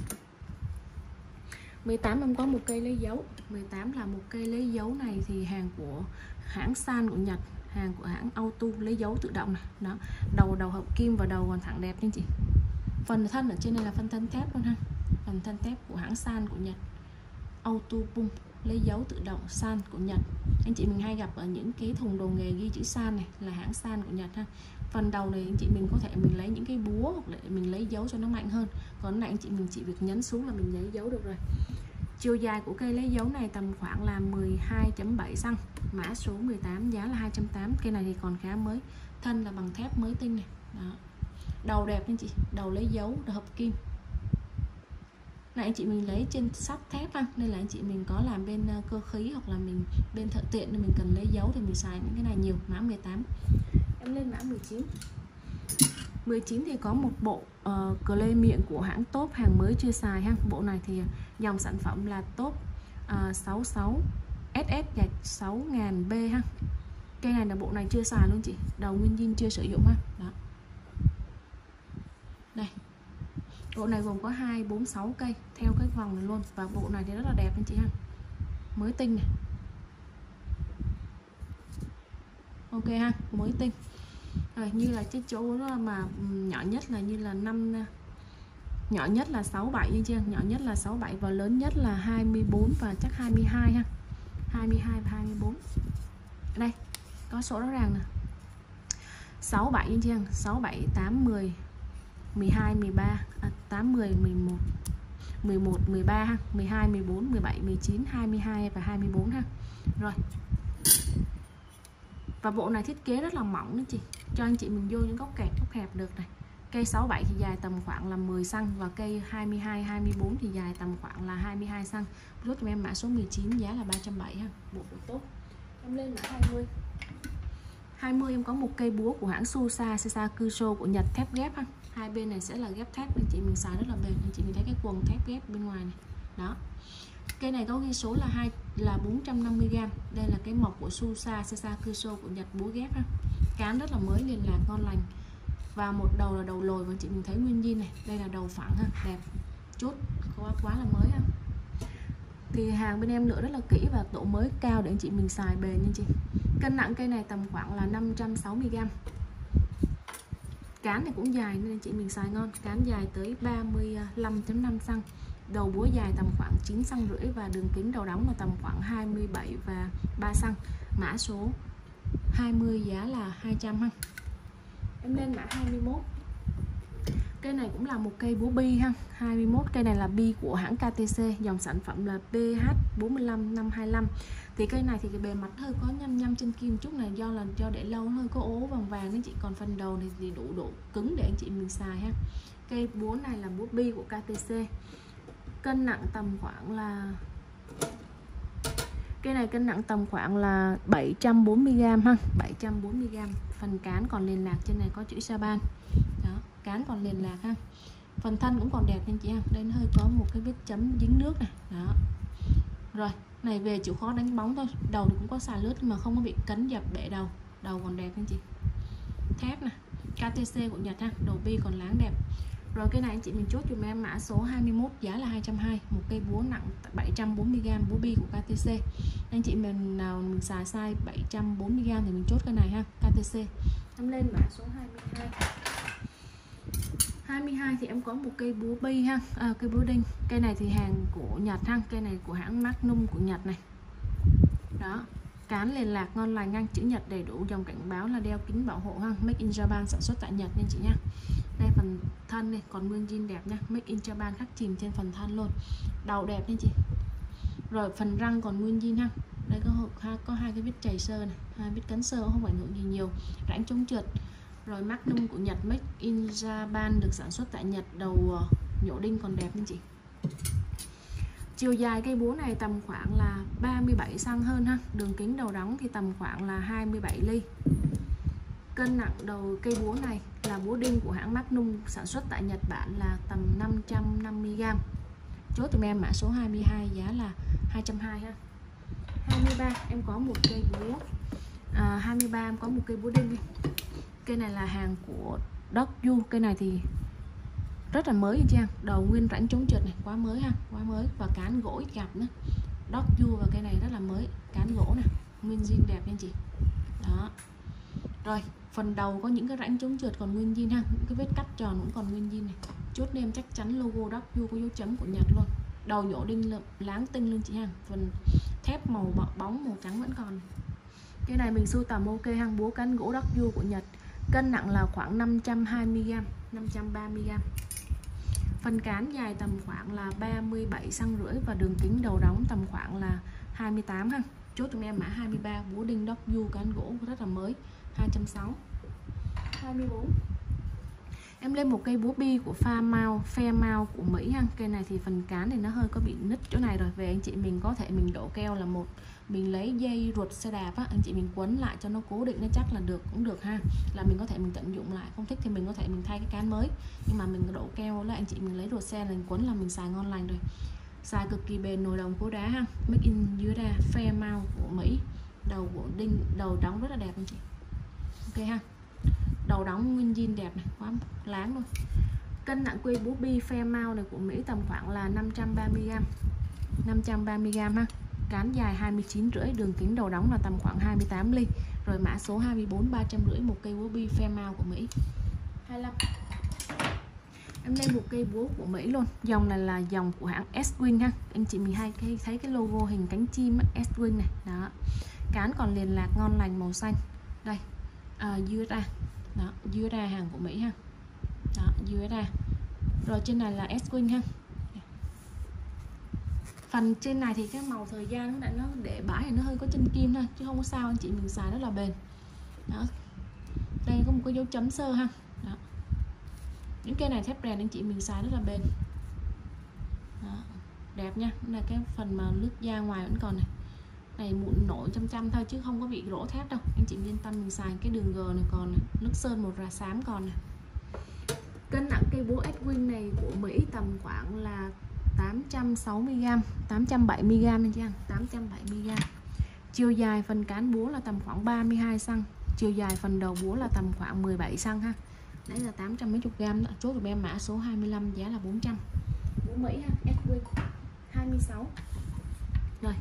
Speaker 1: mười tám em có một cây lấy dấu. mười tám là một cây lấy dấu này thì hàng của hãng San của Nhật, hàng của hãng Auto lấy dấu tự động này. Đó, đầu đầu hợp kim và đầu còn thẳng đẹp nha chị. Phần thân ở trên này là phần thân thép luôn ha. Phần thân thép của hãng San của Nhật, Auto Pump lấy dấu tự động San của Nhật. Anh chị mình hay gặp ở những cái thùng đồ nghề ghi chữ San này là hãng San của Nhật ha. Phần đầu này anh chị mình có thể mình lấy những cái búa hoặc là mình lấy dấu cho nó mạnh hơn. Còn này anh chị mình chỉ việc nhấn xuống là mình lấy dấu được rồi. Chiều dài của cây lấy dấu này tầm khoảng là mười hai chấm bảy xăng, mã số mười tám, giá là hai trăm tám mươi. Cây này thì còn khá mới, thân là bằng thép mới tinh này. Đó, đầu đẹp anh chị, đầu lấy dấu hợp kim. Này anh chị mình lấy trên sắt thép ha, nên là anh chị mình có làm bên uh, cơ khí hoặc là mình bên thợ tiện nên mình cần lấy dấu thì mình xài những cái này nhiều. Mã mười tám. Em lên mã mười chín. mười chín thì có một bộ uh, clay miệng của hãng Top, hàng mới chưa xài ha. Bộ này thì dòng sản phẩm là Top uh, sáu mươi sáu ét ét sáu nghìn B ha. Cây này là bộ này chưa xài luôn chị, đầu nguyên zin chưa sử dụng ha. Đó, đây, bộ này gồm có hai, bốn, sáu cây theo cái vòng này luôn. Và bộ này thì rất là đẹp anh chị ha, mới tinh này. Ok ha, mới tinh. Rồi, như là cái chỗ đó mà nhỏ nhất là như là năm, nhỏ nhất là sáu bảy như chưa, nhỏ nhất là sáu bảy và lớn nhất là hai mươi bốn và chắc hai mươi hai ha. hai mươi hai và hai mươi bốn. Đây, có số rõ ràng nè. sáu bảy như chưa, sáu, bảy, tám, mười, mười hai, mười ba, à, tám, mười, mười một, mười một, mười ba ha, mười hai, mười bốn, mười bảy, mười chín, hai mươi hai và hai mươi bốn ha. Rồi. Và bộ này thiết kế rất là mỏng đó chị, cho anh chị mình vô những góc kẹt, góc hẹp được này. Cây sáu bảy thì dài tầm khoảng là mười xăng và cây hai mươi hai, hai mươi bốn thì dài tầm khoảng là hai mươi hai xăng. Rút cho em mã số mười chín, giá là ba trăm bảy mươi ha. Bộ rất tốt. Em lên mã hai mươi. hai mươi em có một cây búa của hãng Susa Sesa Kuso của Nhật, thép ghép ha. hai bên này sẽ là ghép thép, anh chị mình xài rất là bền. Anh chị mình thấy cái quần thép ghép bên ngoài này đó. Cây này có ghi số là hai là bốn trăm năm mươi gam. Đây là cái mộc của Susa Seisakuso của Nhật, búa ghép ha. Cán rất là mới, liền lạc, ngon lành. Và một đầu là đầu lồi và chị mình thấy nguyên zin này. Đây là đầu phẳng ha, đẹp chút, quá quá là mới ha. Thì hàng bên em lựa rất là kỹ và độ mới cao để anh chị mình xài bền nha chị. Cân nặng cây này tầm khoảng là năm trăm sáu mươi gam. Cán này cũng dài nên anh chị mình xài ngon. Cán dài tới ba mươi lăm phẩy năm xăng. Đầu búa dài tầm khoảng chín xăng rưỡi và đường kính đầu đóng là tầm khoảng hai mươi bảy và ba xăng. Mã số hai mươi, giá là hai trăm ha. Em lên mã hai mươi mốt. Cây này cũng là một cây búa bi ha. hai mươi mốt, cây này là bi của hãng ca tê xê, dòng sản phẩm là P H bốn lăm năm hai lăm. Thì cây này thì cái bề mặt hơi có nhăm nhăm trên kim chút này, do là do để lâu hơi có ố vàng vàng nên chị, còn phần đầu này thì đủ độ cứng để anh chị mình xài ha. Cây búa này là búa bi của ca tê xê. Cân nặng tầm khoảng là Cây này cân nặng tầm khoảng là bảy trăm bốn mươi gam ha, bảy trăm bốn mươi gam. Phần cán còn liền lạc, trên này có chữ Saban. Đó, cán còn liền lạc ha. Phần thân cũng còn đẹp anh chị ha. Đây nó hơi có một cái vết chấm dính nước này. Đó. Rồi, này về chịu khó đánh bóng thôi. Đầu thì cũng có xà lướt nhưng mà không có bị cấn dập bể đầu. Đầu còn đẹp anh chị. Thép nè, ca tê xê của Nhật ha, đầu bi còn láng đẹp. Rồi cái này anh chị mình chốt dùm em mã số hai mươi mốt, giá là hai trăm hai mươi. Một cây búa nặng bảy trăm bốn mươi gam, búa bi của ca tê xê. Anh chị mình nào mình xài size bảy trăm bốn mươi gam thì mình chốt cái này ha, ca tê xê. Em lên mã số hai mươi hai. hai mươi hai thì em có một cây búa bi ha, à, cây búa đinh. Cây này thì hàng của Nhật ha, cây này của hãng Magnum của Nhật này. Đó, cán liền lạc, ngon lành, ngang chữ Nhật đầy đủ, dòng cảnh báo là đeo kính bảo hộ ha, Make in Japan, sản xuất tại Nhật nên chị nha. Đây phần thân này còn nguyên zin đẹp nha, Make in Japan khắc chìm trên phần thân luôn. Đầu đẹp nha chị. Rồi phần răng còn nguyên zin ha. Đây có có hai cái vết chảy sơ này, hai vết cấn sơ không ảnh hưởng gì nhiều. Rãnh chống trượt. Rồi Magnum của Nhật, Make in Japan, được sản xuất tại Nhật, đầu nhổ đinh còn đẹp nha chị. Chiều dài cây búa này tầm khoảng là ba mươi bảy xăng hơn ha. Đường kính đầu đóng thì tầm khoảng là hai mươi bảy ly. Cân nặng đầu cây búa này là búa đinh của hãng Magnum, sản xuất tại Nhật Bản, là tầm năm trăm năm mươi gam. Chốt tụi em mã số hai mươi hai, giá là hai trăm hai mươi ha. hai mươi ba em có một cây búa à, hai mươi ba em có một cây búa đinh. Cây này là hàng của Dokyu. Cây này thì rất là mới nha, đầu nguyên rãnh chống trượt này, quá mới ha, quá mới. Và cán gỗ gặp nữa, Dokyu, và cây này rất là mới, cán gỗ nè, nguyên zin đẹp nha chị. Đó. Rồi phần đầu có những cái rãnh chống trượt còn nguyên zin ha, những cái vết cắt tròn cũng còn nguyên zin này. Chốt em chắc chắn logo Dokyu có dấu chấm của Nhật luôn. Đầu nhổ đinh láng tinh luôn chị ha. Phần thép màu bóng màu trắng vẫn còn. Cái này mình sưu tầm ok ha, búa cán gỗ Dokyu của Nhật. Cân nặng là khoảng năm trăm hai mươi gam, năm trăm ba mươi gam. Phần cán dài tầm khoảng là ba mươi bảy xăng rưỡi và đường kính đầu đóng tầm khoảng là hai mươi tám ha. Chốt cho em mã hai mươi ba, búa đinh Dokyu, cán gỗ rất là mới, hai trăm sáu mươi. hai mươi bốn. Em lên một cây búa bi của Fairmount, Fairmount của Mỹ ha. Cây này thì phần cán thì nó hơi có bị nứt chỗ này rồi. Về anh chị mình có thể mình đổ keo là một, mình lấy dây ruột xe đạp á, anh chị mình quấn lại cho nó cố định nó chắc là được, cũng được ha. Là mình có thể mình tận dụng lại, không thích thì mình có thể mình thay cái cán mới. Nhưng mà mình đổ keo là anh chị mình lấy ruột xe là mình quấn là mình xài ngon lành rồi. Xài cực kỳ bền, nồi đồng cố đá ha. Make in Japan, Fairmount của Mỹ. Đầu của đinh, đầu đóng rất là đẹp anh chị. Ok ha. Đầu đóng nguyên zin đẹp này, quá láng luôn. Cân nặng cây búa bi Fairmount này của Mỹ tầm khoảng là năm trăm ba mươi gam, năm trăm ba mươi gam ha. Cán dài hai mươi chín rưỡi, đường kính đầu đóng là tầm khoảng hai mươi tám ly. Rồi mã số hai mươi bốn, ba trăm rưỡi, một cây búa bi Fairmount của Mỹ. hai mươi lăm. Em lên một cây búa của Mỹ luôn. Dòng này là dòng của hãng S-Wing ha. Anh chị mình hay thấy cái logo hình cánh chim S-Wing này. Đó. Cán còn liền lạc, ngon lành, màu xanh. Đây. À, u ét a. Đó, u ét a hàng của Mỹ ha. Đó, u ét a. Rồi trên này là S-Wing ha. Phần trên này thì cái màu thời gian nó đã nó để bãi thì nó hơi có chân kim thôi chứ không có sao, anh chị mình xài rất là bền. Đó. Đây có một cái dấu chấm sơ ha. Đó. Những cây này thép rèn anh chị mình xài rất là bền. Đó. Đẹp nha. Đây là cái phần mà nước da ngoài vẫn còn này. Này mụn nổi chăm chăm thôi chứ không có bị rỗ thép đâu. Anh chị yên tâm mình xài. Cái đường G này còn này. Nước sơn một rà xám còn này. Cân nặng cây búa Edwin này của Mỹ tầm khoảng là tám trăm sáu mươi gam, tám trăm bảy mươi gam anh chị em, tám trăm bảy mươi gam. Chiều dài phần cán búa là tầm khoảng ba mươi hai xăng, chiều dài phần đầu búa là tầm khoảng mười bảy xăng ha. Đấy là tám trăm mấy chục gam đó. Chốt của em mã số hai mươi lăm, giá là bốn trăm. Búa Mỹ ha, Edwin hai mươi sáu. Rồi.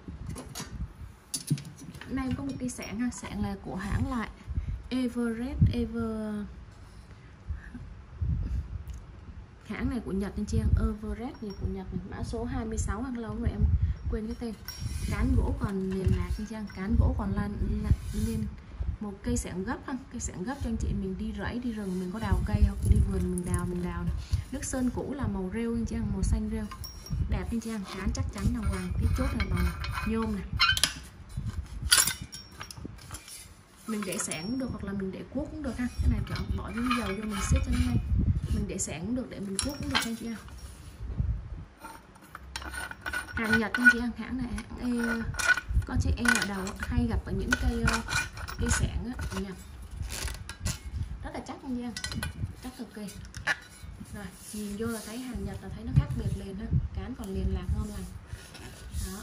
Speaker 1: Hôm nay em có một cây sạn ha, sạn là của hãng lại Everest, Ever hãng này của Nhật anh chị em, Everest này của Nhật này, mã số hai mươi sáu, hàng lâu rồi em quên cái tên. Cán gỗ còn liền lạc anh chị em, cán gỗ còn lan lên một cây sạn gấp ha, cây sạn gấp cho anh chị mình đi rẫy đi rừng, mình có đào cây hoặc đi vườn mình đào mình đào này. Nước sơn cũ là màu rêu anh chị em, màu xanh rêu đẹp anh chị em, cán chắc chắn là hoàng. Cái chốt này bằng nhôm này, mình để sẵn cũng được hoặc là mình để cuốc cũng được ha. Cái này chọn bỏ viên dầu cho mình xếp cho nó nhanh, mình để sẵn cũng được, để mình cuốc cũng được anh chị em. Hàng Nhật anh chị em, hãng này hãng e, có chữ E ở đầu, hay gặp ở những cây cây sạn á, Nhật rất là chắc anh chị em, chắc cực kỳ. Rồi nhìn vô là thấy hàng Nhật là thấy nó khác biệt liền ha, cán còn liền lạc ngon lành đó.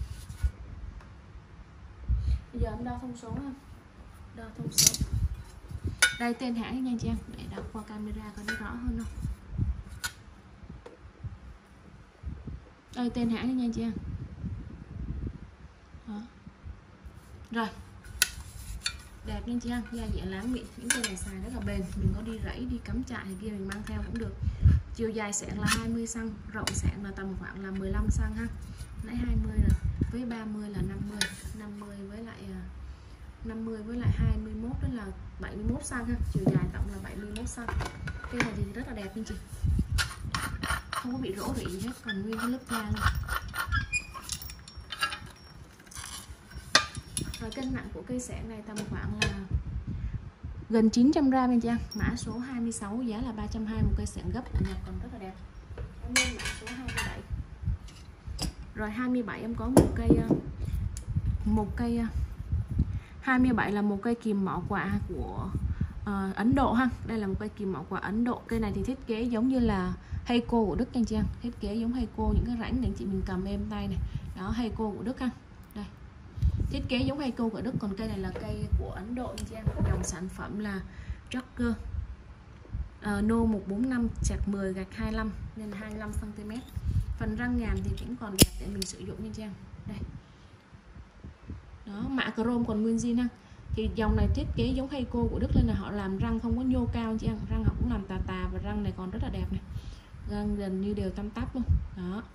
Speaker 1: Bây giờ em đo thông số ha, đo thông số. Đây tên hãng nha anh chị em, để đọc qua camera có nó rõ hơn không. Đây tên hãng nha anh chị em. Đó. Rồi. Đẹp nha anh chị em, da dẻ láng mịn, những cây này xài rất là bền, mình có đi rẫy đi cắm trại này kia mình mang theo cũng được. Chiều dài sạn là hai mươi xăng, rộng sạn là tầm khoảng là mười lăm xăng ha. Nãy hai mươi rồi, với ba mươi là năm mươi, năm mươi với lại năm mươi với lại hai mươi mốt đó là bảy mươi mốt xăng ha, chiều dài tổng là bảy mươi mốt xăng. Cây này thì rất là đẹp anh chị, không có bị rỗ rỉ gì hết, còn nguyên cái lớp da luôn. Rồi cân nặng của cây sạn này tầm khoảng là gần chín trăm gam anh chị em, mã số hai mươi sáu, giá là ba trăm hai mươi, một cây sạn gấp của Nhật còn rất là đẹp. Em lên mã số hai mươi bảy. Rồi hai mươi bảy em có một cây một cây hai mươi bảy là một cây kìm mỏ quả của uh, Ấn Độ ha. Đây là một cây kìm mỏ quả Ấn Độ. Cây này thì thiết kế giống như là Heiko của Đức anh chị em, thiết kế giống Heiko, những cái rãnh để anh chị mình cầm êm tay này. Đó, Heiko của Đức ha. Đây. Thiết kế giống Heiko của Đức, còn cây này là cây của Ấn Độ anh chị em. Dòng sản phẩm là Tracker. Uh, nô một bốn năm chạc mười gạch hai mươi lăm nên hai mươi lăm xăng ti mét. Phần răng ngàm thì cũng còn đẹp để mình sử dụng anh chị em. Đây. Đó, mạ chrome còn nguyên zin ha. Thì dòng này thiết kế giống Heiko của Đức nên là họ làm răng không có nhô cao anh chị em, răng họ cũng làm tà tà và răng này còn rất là đẹp này, răng gần như đều tăm tắp luôn. Đó,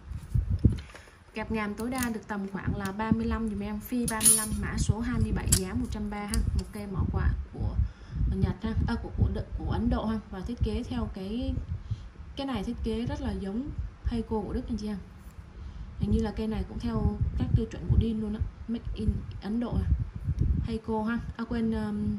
Speaker 1: kẹp ngàm tối đa được tầm khoảng là ba mươi lăm dùm em, phi ba mươi lăm, mã số hai mươi bảy, giá một trăm ba mươi ha, một cây mỏ quả của Nhật ha, à, của, của của Ấn Độ ha, và thiết kế theo cái cái này thiết kế rất là giống Heiko của Đức anh chị em. Hình như là cây này cũng theo các tiêu chuẩn của Din luôn á, made in Ấn Độ à. Heiko ha, à quên um,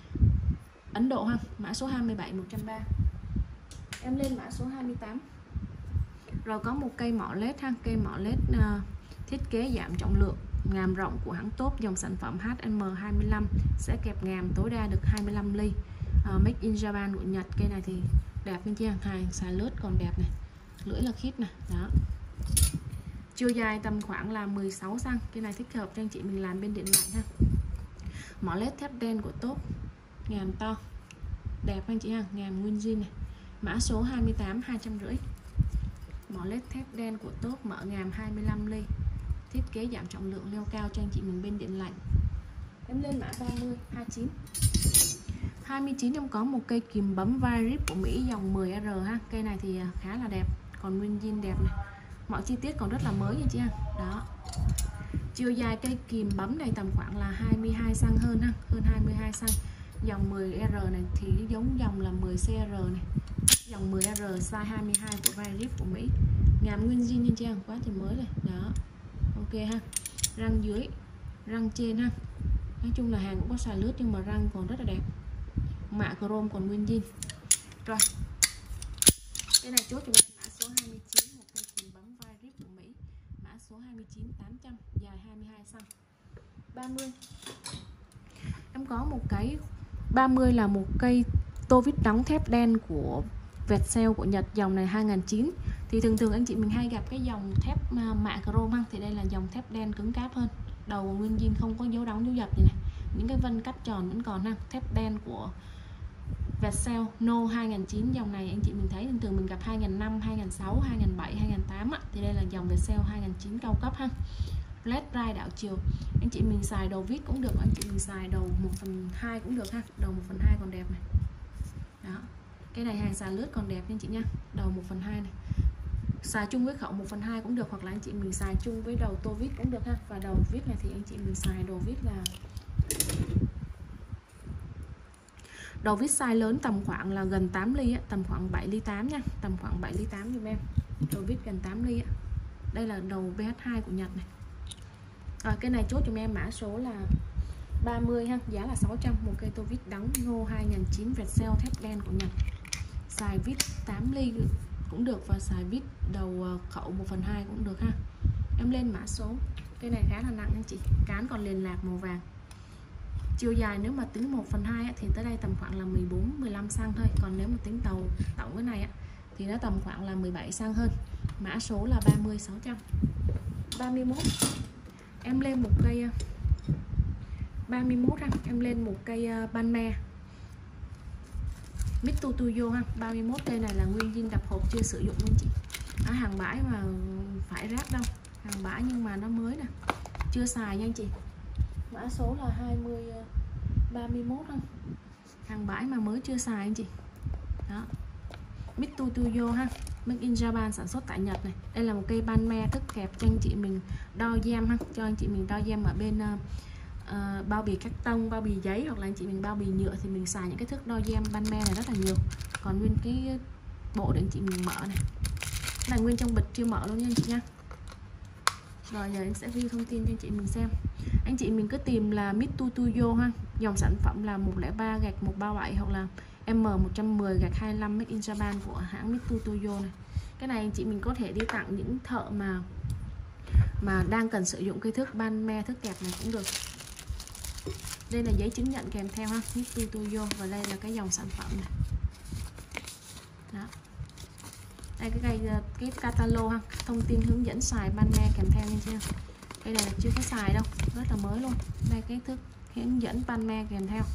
Speaker 1: Ấn Độ ha, mã số hai mươi bảy, một trăm ba mươi. Em lên mã số hai mươi tám. Rồi có một cây mỏ led ha, cây mỏ led uh, thiết kế giảm trọng lượng, ngàm rộng của hãng Top, dòng sản phẩm H M hai mươi lăm, sẽ kẹp ngàm tối đa được hai mươi lăm ly, uh, made in Japan của Nhật. Cây này thì đẹp anh chị, hàng xài lướt còn đẹp này, lưỡi là khít này. Đó, chiều dài tầm khoảng là mười sáu xăng. Cái này thích hợp cho anh chị mình làm bên điện lạnh ha. Mỏ led thép đen của Top, ngàm to đẹp anh chị ha, ngàm nguyên zin này, mã số hai mươi tám, hai trăm rưỡi. Mỏ led thép đen của Top, mở ngàm hai mươi lăm ly, thiết kế giảm trọng lượng, leo cao cho anh chị mình bên điện lạnh. Em lên mã ba mươi, hai mươi chín. hai mươi chín em có một cây kìm bấm vai rip của Mỹ dòng mười R ha. Cây này thì khá là đẹp, còn nguyên zin đẹp này, mọi chi tiết còn rất là mới nha chị ha. Đó, chiều dài cây kìm bấm này tầm khoảng là hai mươi hai xăng hơn ha, hơn hai mươi hai xăng. Dòng mười R này thì giống dòng là mười C R này, dòng mười R size hai mươi hai của vai rip của Mỹ, ngàm nguyên zin nha chị em, quá thì mới này. Đó, ok ha. Răng dưới, răng trên ha, nói chung là hàng cũng có xài lướt nhưng mà răng còn rất là đẹp, mạ chrome còn nguyên zin. Rồi, cái này chốt cho mình mã số hai mươi chín, một cây kìm bấm vai rip của Mỹ, mã số hai mươi chín, tám trăm, dài hai mươi hai xăng. ba mươi em có một cái ba mươi là một cây tô vít đóng thép đen của vẹt sale của Nhật, dòng này hai nghìn chín trăm. Thì thường thường anh chị mình hay gặp cái dòng thép mạ chrome ha, thì đây là dòng thép đen cứng cáp hơn, đầu nguyên zin không có dấu đóng dấu dập gì này, những cái vân cắt tròn vẫn còn ha. Thép đen của vẹt sale No hai nghìn chín trăm, dòng này anh chị mình thấy thường thường mình gặp hai nghìn năm trăm, hai nghìn sáu trăm, hai nghìn bảy trăm, hai nghìn tám trăm, thì đây là dòng vẹt sale hai nghìn chín trăm cao cấp ha. Led dry đảo chiều, anh chị mình xài đầu vít cũng được, anh chị mình xài đầu một phần hai cũng được ha, đầu một phần hai còn đẹp này. Đó, cái này hàng xài lướt còn đẹp nha anh chị nha, đầu một phần hai này, xài chung với khẩu một phần hai cũng được, hoặc là anh chị mình xài chung với đầu tô vít cũng được ha. Và đầu vít này thì anh chị mình xài đầu vít là đầu vít size lớn tầm khoảng là gần tám ly á, tầm khoảng bảy ly tám nha, tầm khoảng bảy ly tám giùm em, đầu vít gần tám ly á. Đây là đầu vê hát hai của Nhật này. Rồi cái này chốt cho em mã số là ba mươi ha, giá là sáu trăm, một cây tô vít đóng No hai nghìn chín trăm vẹt sale thép đen của Nhật. Xài vít tám ly cũng được, và xài vít đầu khẩu một phần hai cũng được ha. Em lên mã số. Cái này khá là nặng anh chị, cán còn liền lạc màu vàng. Chiều dài nếu mà tính một phần hai thì tới đây tầm khoảng là mười bốn mười lăm xăng thôi, còn nếu mà tính tàu tổng cái này thì nó tầm khoảng là mười bảy xăng hơn. Mã số là ba mươi sáu trăm. ba mươi mốt em lên một cây ba mươi mốt ha, em lên một cây Banme Mitsutuyo ha, ba mươi mốt. Cây này là nguyên zin đập hộp chưa sử dụng luôn chị. Ở hàng bãi mà phải ráp đâu, hàng bãi nhưng mà nó mới nè, chưa xài nha anh chị. Mã số là hai mươi ba mươi mốt ha, hàng bãi mà mới chưa xài anh chị. Đó, Mitsutuyo ha, Make in Japan, sản xuất tại Nhật này. Đây là một cây Banme thức kẹp cho anh chị mình đo gem ha, cho anh chị mình đo gem ở bên uh, uh, bao bì cắt tông, bao bì giấy, hoặc là anh chị mình bao bì nhựa thì mình xài những cái thước đo gem Banme này rất là nhiều. Còn nguyên cái bộ để anh chị mình mở này, là nguyên trong bịch chưa mở luôn nha anh chị nha. Rồi giờ em sẽ view thông tin cho anh chị mình xem. Anh chị mình cứ tìm là Mitsutuyo ha, dòng sản phẩm là một không ba gạch một ba bảy hoặc là M một trăm mười gạch hai mươi lăm Make in Japan của hãng Mitsutuyo này. Cái này anh chị mình có thể đi tặng những thợ mà mà đang cần sử dụng cây thước Banme thước kẹp này cũng được. Đây là giấy chứng nhận kèm theo ha, Mitsutuyo, và đây là cái dòng sản phẩm này. Đó. Đây cái cây cái catalog ha, thông tin hướng dẫn xài Banme kèm theo nha chị. Cây này là chưa có xài đâu, rất là mới luôn. Đây cái thước hướng dẫn Banme kèm theo.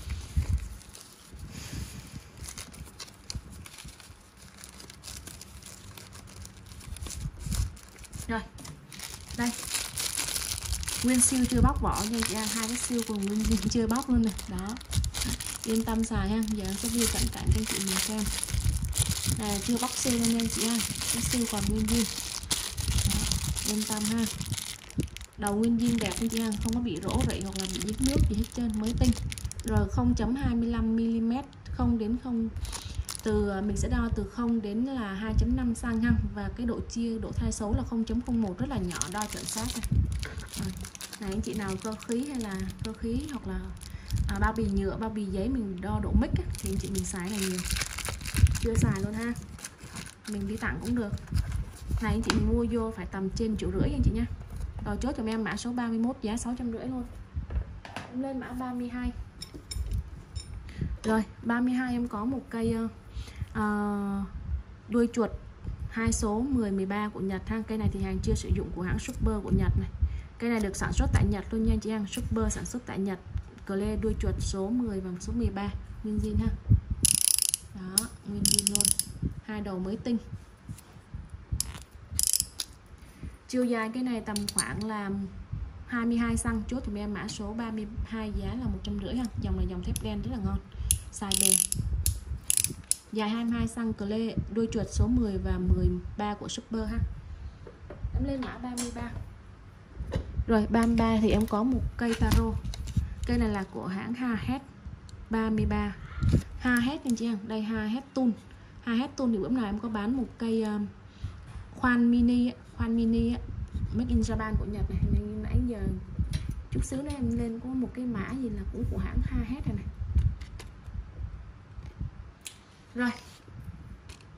Speaker 1: Rồi đây, nguyên siêu chưa bóc vỏ nha chị, hai cái siêu cùng nguyên zin chưa bóc luôn này. Đó, yên tâm xài ha. Giờ em sẽ view cận cảnh cho anh chị mình xem. Này chưa bóc siêu luôn nha anh chị ha, cái siêu còn nguyên zin. Yên tâm ha, đầu nguyên zin đẹp anh chị ha, không có bị rỗ rỉ hoặc là bị dính nước gì hết trơn, mới tinh. Rồi không chấm hai mươi lăm mi li mét, không đến không, từ mình sẽ đo từ không đến là hai chấm năm xăng ha, và cái độ chia độ thay số là không chấm không một, rất là nhỏ, đo chuẩn xác này. Rồi. Này anh chị nào cơ khí hay là cơ khí hoặc là à, bao bì nhựa, bao bì giấy mình đo độ mic á, thì anh chị mình xài này nhiều. Chưa xài luôn ha, mình đi tặng cũng được. Này anh chị mình mua vô phải tầm trên triệu rưỡi anh chị nha. Rồi chốt cho em mã số ba mươi mốt, giá sáu trăm rưỡi luôn. Em lên mã ba mươi hai. Rồi ba mươi hai em có một cây uh, đuôi chuột hai số mười mười ba của Nhật ha. Cây này thì hàng chưa sử dụng của hãng Super của Nhật này. Cây này được sản xuất tại Nhật luôn nha chị em. Super sản xuất tại Nhật. Cle đuôi chuột số mười và số mười ba nguyên zin ha. Đó, nguyên zin luôn. Hai đầu mới tinh. Chiều dài cái này tầm khoảng là hai mươi hai xăng, chốt thì em mã số ba mươi hai, giá là một trăm rưỡi ha. Dòng này dòng thép đen rất là ngon, xài bền. Dài hai mươi hai xăng, cle đuôi chuột số mười và mười ba của Super ha. Em lên mã ba mươi ba. Rồi ba mươi ba thì em có một cây taro. Cây này là của hãng Hahet ba mươi ba. Hahet anh chị em, đây Hahet Tool. Hahet Tool thì bữa nào em có bán một cây uh, khoan mini, khoan mini Make in Japan của Nhật này. Nên nãy giờ chút xíu nữa em lên có một cái mã gì là cũng của hãng Hahet này này. Rồi,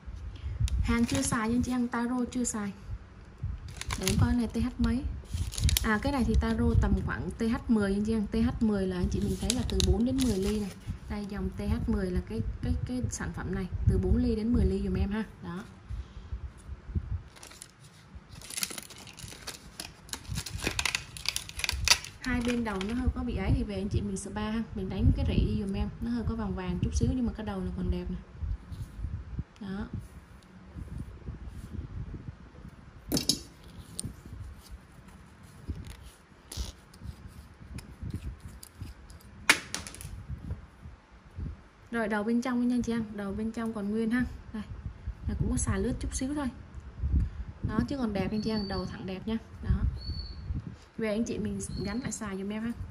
Speaker 1: hàng chưa xài nha chị em, taro chưa xài. Để em coi này tê hát mấy. À cái này thì taro tầm khoảng T H mười anh chị em. T H mười là anh chị mình thấy là từ bốn đến mười ly này. Đây dòng T H mười là cái cái cái sản phẩm này từ bốn ly đến mười ly dùm em ha. Đó. Hai bên đầu nó hơi có bị ấy thì về anh chị mình spa ha, mình đánh cái rỉ đi dùm em, nó hơi có vàng vàng chút xíu nhưng mà cái đầu là còn đẹp nè. Đó. Rồi đầu bên trong nha anh chị em, đầu bên trong còn nguyên ha. Đây. Là cũng có xài lướt chút xíu thôi. Đó chứ còn đẹp anh chị em, đầu thẳng đẹp nha. Đó. Về anh chị mình gắn lại xài dùm em ha.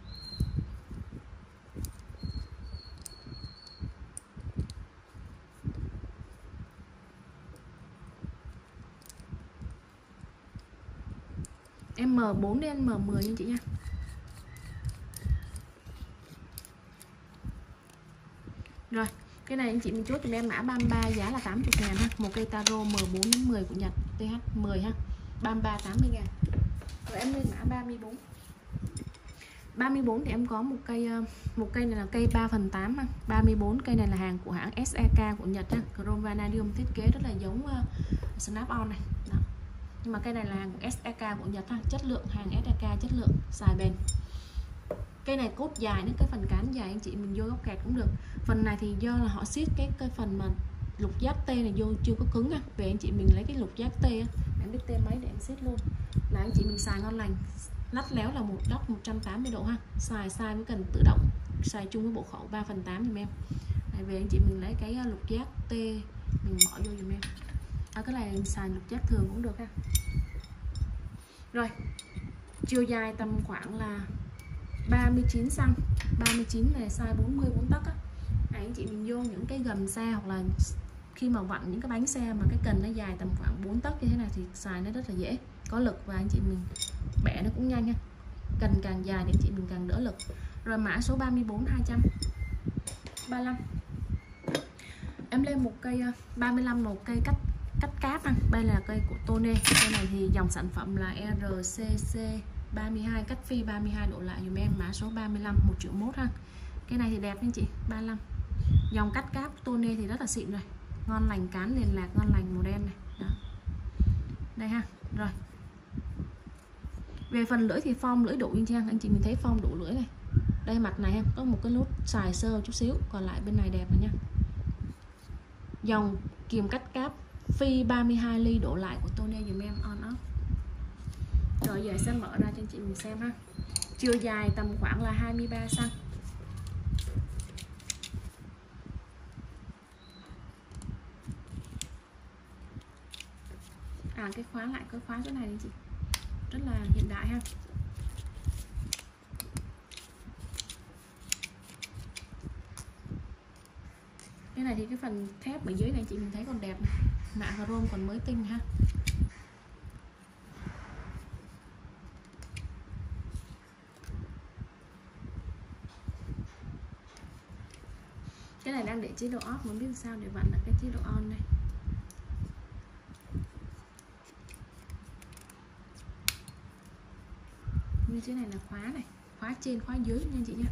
Speaker 1: M bốn đến M mười anh chị nha. Rồi, cái này anh chị mình chốt cho em mã ba mươi ba giá là tám mươi ngàn ha. Một cây taro M bốn đến mười của Nhật, T H mười ha. ba mươi ba tám mươi ngàn. Rồi em lên mã ba mươi bốn. ba mươi bốn thì em có một cây một cây này là cây ba phần tám ha. ba mươi bốn cây này là hàng của hãng S E K của Nhật ha. Chrome Vanadium thiết kế rất là giống uh, Snap-on này. Đó. Nhưng mà cây này là hàng của S E K của Nhật ha, chất lượng hàng S E K chất lượng, xài bền. Cây này cốt dài nữa, cái phần cán dài anh chị mình vô góc kẹt cũng được. Phần này thì do là họ siết cái cái phần mà lục giác tê này vô chưa có cứng ha. Về anh chị mình lấy cái lục giác tê á, em biết tê mấy để em siết luôn. Là anh chị mình xài ngon lành. Lắt léo là một góc một trăm tám mươi độ ha. Xài sai với cần tự động, xài chung với bộ khẩu ba phần tám giùm em. Này về anh chị mình lấy cái lục giác tê mình bỏ vô giùm em. À, cái này xài lục giác thường cũng được ha. Rồi. Chiều dài tầm khoảng là ba mươi chín xăng, ba mươi chín này size bốn mươi bốn tấc á. Này, anh chị mình vô những cái gầm xe hoặc là khi mà vặn những cái bánh xe mà cái cần nó dài tầm khoảng bốn tấc như thế này thì xài nó rất là dễ, có lực và anh chị mình bẻ nó cũng nhanh nha. Cần càng dài thì anh chị mình càng đỡ lực. Rồi mã số ba mươi bốn hai trăm ba mươi lăm. Em lên một cây ba mươi lăm, một cây cắt cắt cáp ha. Đây là cây của Tone. Cây này thì dòng sản phẩm là R C C ba mươi hai, cắt phi ba mươi hai độ lại dùm em, mã số ba mươi lăm, một triệu mốt ha. Cái này thì đẹp anh chị, ba mươi lăm. Dòng cắt cáp Tone thì rất là xịn rồi. Ngon lành, cán liền lạc, ngon lành, màu đen này. Đó. Đây ha. Rồi. Về phần lưỡi thì form lưỡi đủ anh chị, anh chị mình thấy form đủ lưỡi này. Đây mặt này ha, có một cái nút xài sơ chút xíu, còn lại bên này đẹp rồi nha. Dòng kìm cắt cáp phi ba mươi hai ly độ lại của Tone dùm em, on off. Rồi giờ sẽ mở ra cho anh chị mình xem ha. Chiều dài tầm khoảng là hai mươi ba xăng. À cái khóa lại cái khóa chỗ này anh chị. Rất là hiện đại ha. Cái này thì cái phần thép ở dưới này anh chị mình thấy còn đẹp này. Mạ chrome còn mới tinh ha. Cái này đang để chế độ off, muốn biết sao để vặn là cái chế độ on này. Như thế này là khóa này, khóa trên khóa dưới nha anh chị nhé.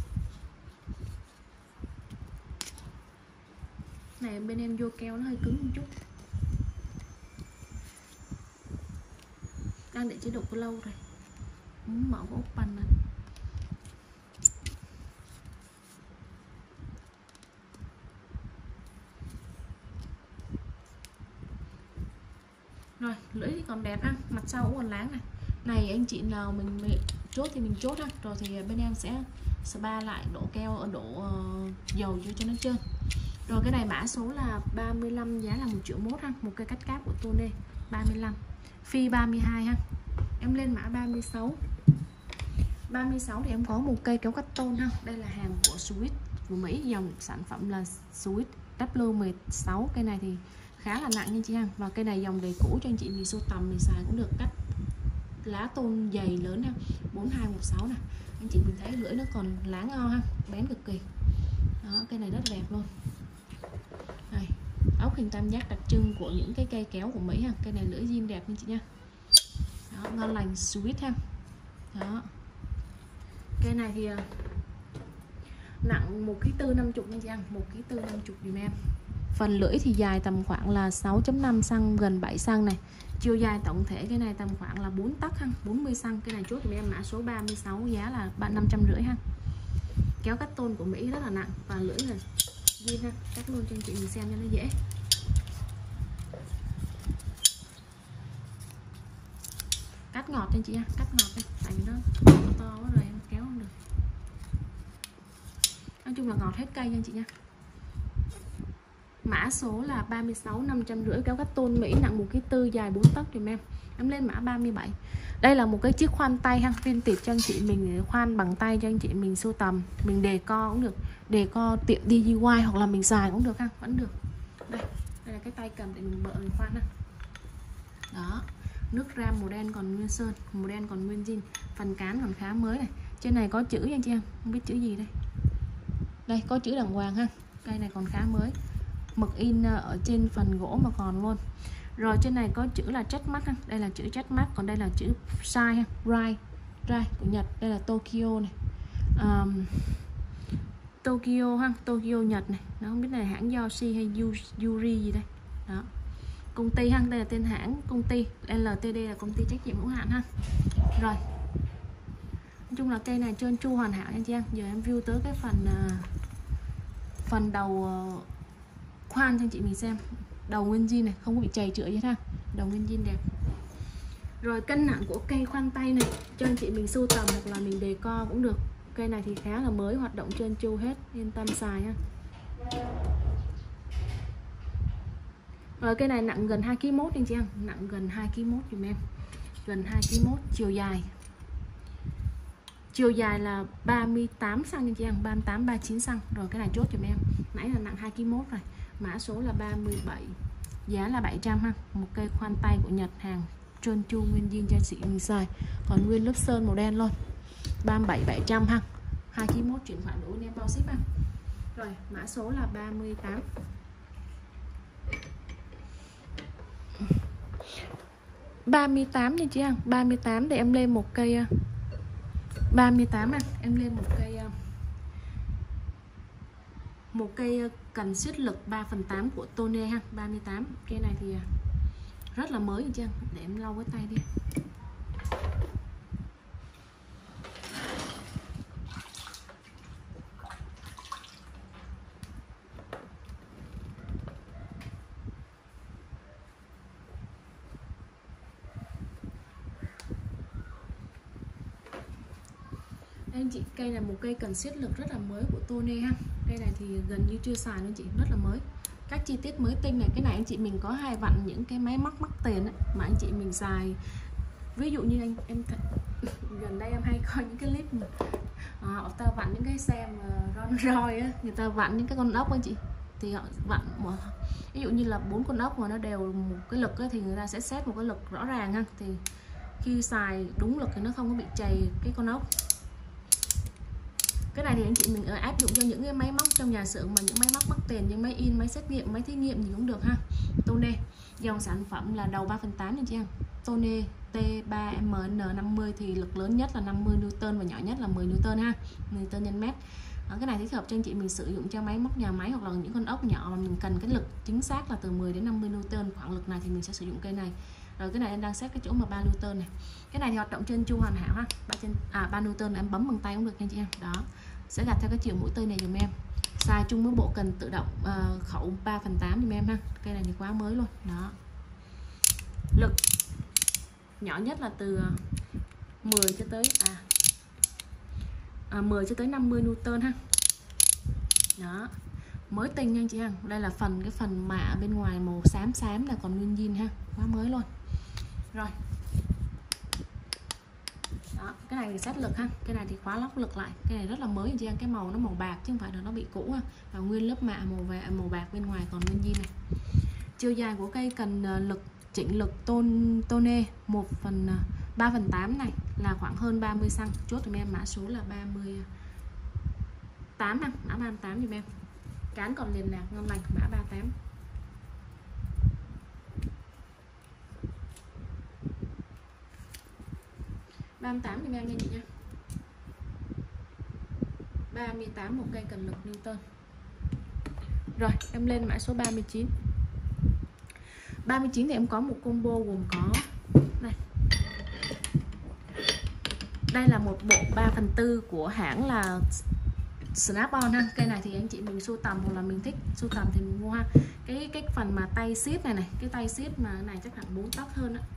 Speaker 1: Này bên em vô keo nó hơi cứng một chút. Đang để chế độ lâu rồi. Muốn mở cái open này. Rồi, lưỡi thì còn đẹp ha, mặt sau cũng còn láng này. Này anh chị nào mình, mình chốt thì mình chốt ha, rồi thì bên em sẽ spa lại độ keo ở độ uh, dầu cho cho nó trơn. Rồi cái này mã số là ba mươi lăm, giá là một triệu mốt ha, một cây cắt cáp của Tone ba mươi lăm, phi ba mươi hai ha. Em lên mã ba mươi sáu. ba mươi sáu thì em có một cây kéo cắt tôn ha. Đây là hàng của Swiss của Mỹ, dòng sản phẩm là Swiss W mười sáu. Cây này thì khá là nặng nha chị ha. Và cây này dòng đầy cũ cho anh chị mình sưu tầm mình xài cũng được, cắt lá tôn dày lớn ha, bốn hai một sáu nè. Anh chị mình thấy lưỡi nó còn lá ngon ha, bén cực kỳ. Đó, cây này rất đẹp luôn. Đây, ốc hình tam giác đặc trưng của những cái cây kéo của Mỹ ha. Cây này lưỡi zin đẹp nha chị nha. Đó, ngon lành Swiss ha. Đó. Cây này thì nặng một ký tư năm mươi nha chị ăn, một ký tư năm mươi dùm em. Phần lưỡi thì dài tầm khoảng là sáu chấm năm xăng, gần bảy xăng này. Chiều dài tổng thể cái này tầm khoảng là bốn tấc ha, bốn mươi xăng. Cái này chốt dùm em mã số ba mươi sáu, giá là năm trăm rưỡi ha. Kéo cắt tôn của Mỹ rất là nặng và lưỡi là zin ha, cắt luôn cho anh chị mình xem cho nó dễ. Cắt ngọt cho anh chị ha, cắt ngọt đây, tại vì nó to quá rồi em kéo không được. Nói chung là ngọt hết cây nha anh chị nha. Mã số là ba mươi sáu, năm trăm rưỡi, kéo cắt tôn Mỹ, nặng một ký tư, dài bốn tấc dùm em. Em lên mã ba mươi bảy. Đây là một cái chiếc khoan tay ha, vintage cho anh chị mình, để khoan bằng tay cho anh chị mình sưu tầm, mình đề co cũng được, đề co tiệm đê i goai hoặc là mình xài cũng được ha, vẫn được. Đây, đây là cái tay cầm để mình bợ mình khoan ha. Đó, nước ram màu đen còn nguyên sơn, màu đen còn nguyên zin, phần cán còn khá mới này. Trên này có chữ nha chị em, không biết chữ gì đây. Đây có chữ đàng hoàng ha. Cây này còn khá mới. Mực in ở trên phần gỗ mà còn luôn. Rồi trên này có chữ là trademark ha. Đây là chữ trademark, còn đây là chữ size ha, Rai, Rai của Nhật. Đây là Tokyo này. Um, Tokyo ha, Tokyo Nhật này. Nó không biết này hãng Yoshi hay Yuri gì đây. Đó. Công ty ha, đây là tên hãng công ty, lờ tê đê là công ty trách nhiệm hữu hạn ha. Rồi. Nói chung là cây này trơn tru hoàn hảo nha chị em. Giờ em view tới cái phần uh, phần đầu uh, khoan cho anh chị mình xem. Đầu nguyên zin này, không có bị chày chữa gì hết ha. Đầu nguyên zin đẹp. Rồi cân nặng của cây khoan tay này cho anh chị mình sưu tầm hoặc là mình đề co cũng được. Cây này thì khá là mới, hoạt động trơn tru hết, yên tâm xài ha. Rồi cây này nặng gần hai ki lô gam anh chị em, nặng gần hai ki lô gam dùm em. Gần hai ki lô gam, chiều dài. Chiều dài là ba mươi tám xăng anh chị em, ba mươi tám ba mươi chín xăng. Rồi cái này chốt dùm em. Nãy là nặng hai ki lô gam rồi. Mã số là ba mươi bảy. Giá là bảy trăm ha. Một cây khoan tay của Nhật, hàng trơn tru nguyên zin cho chị mình xài. Còn nguyên lớp sơn màu đen luôn. ba mươi bảy bảy trăm ha. hai ki lô gam chuyển khoản đủ anh em bao ship ha. Rồi, mã số là ba mươi tám. ba mươi tám nha chị em, ba mươi tám để em lên một cây ba mươi tám à, em lên một cây một cây cần siết lực ba phần tám của Tone ha, ba mươi tám. Cây này thì rất là mới chị em, để em lau với tay đi. Anh chị, cây là một cây cần siết lực rất là mới của Tone ha. Cây này thì gần như chưa xài luôn chị, rất là mới. Các chi tiết mới tinh này, cái này anh chị mình có hai vặn những cái máy mắc mắc tiền ấy, mà anh chị mình xài. Ví dụ như anh em gần đây em hay coi những cái clip mà à, họ ta vặn những cái xe mà ron roi á, người ta vặn những cái con ốc anh chị, thì họ vặn mà, ví dụ như là bốn con ốc mà nó đều một cái lực ấy, thì người ta sẽ xét một cái lực rõ ràng ha, thì khi xài đúng lực thì nó không có bị chày cái con ốc. Cái này thì anh chị mình áp dụng cho những cái máy móc trong nhà xưởng, mà những máy móc mắc tiền, những máy in, máy xét nghiệm, máy thí nghiệm gì cũng được ha. Tone, dòng sản phẩm là đầu ba phần tám nha chị em. Tone T ba M N năm mươi thì lực lớn nhất là năm mươi Newton và nhỏ nhất là mười Newton ha, mười Newton nhân mét. Đó, cái này thích hợp cho anh chị mình sử dụng cho máy móc nhà máy hoặc là những con ốc nhỏ mà mình cần cái lực chính xác là từ mười đến năm mươi Newton, khoảng lực này thì mình sẽ sử dụng cây này. Rồi cái này em đang xét cái chỗ mà ba Newton này. Cái này thì hoạt động trên chu hoàn hảo ha. ba trên à ba Newton em bấm bằng tay cũng được nha chị em. Đó. Sẽ gạt theo cái chiều mũi tên này dùm em. Xài chung với bộ cần tự động uh, khẩu ba phần tám dùm em ha. Cây này thì quá mới luôn. Đó. Lực nhỏ nhất là từ mười cho tới à, à mười cho tới năm mươi Newton ha. Đó. Mới tinh nha anh chị ha. Đây là phần cái phần mạ bên ngoài màu xám xám là còn nguyên zin ha. Quá mới luôn. Rồi. Đó, cái này thì xét lực ha, cái này thì khóa lóc lực lại, cái này rất là mới anh chị em, cái màu nó màu bạc chứ không phải là nó bị cũ ha. Và nguyên lớp mạ màu vàng màu bạc bên ngoài còn nguyên zin này. Chiều dài của cây cần lực chỉnh lực tôn Tone một phần ba phần tám này là khoảng hơn ba mươi xăng. Chốt cho em mã số là ba mươi tám ha, mã ba mươi tám giùm em. Cán còn liền lạc ngon lành, mã ba mươi tám. ba mươi tám giùm em nha chị nha. ba mươi tám một cây cần lực Newton. Rồi em lên mã số ba mươi chín. ba mươi chín thì em có một combo gồm có này. Đây là một bộ ba phần tư của hãng là Snap-on ha. Cây này thì anh chị mình sưu tầm hoặc là mình thích sưu tầm thì mình mua ha. Cái cái phần mà tay siết này này, cái tay siết mà này chắc hẳn bốn tấc hơn á.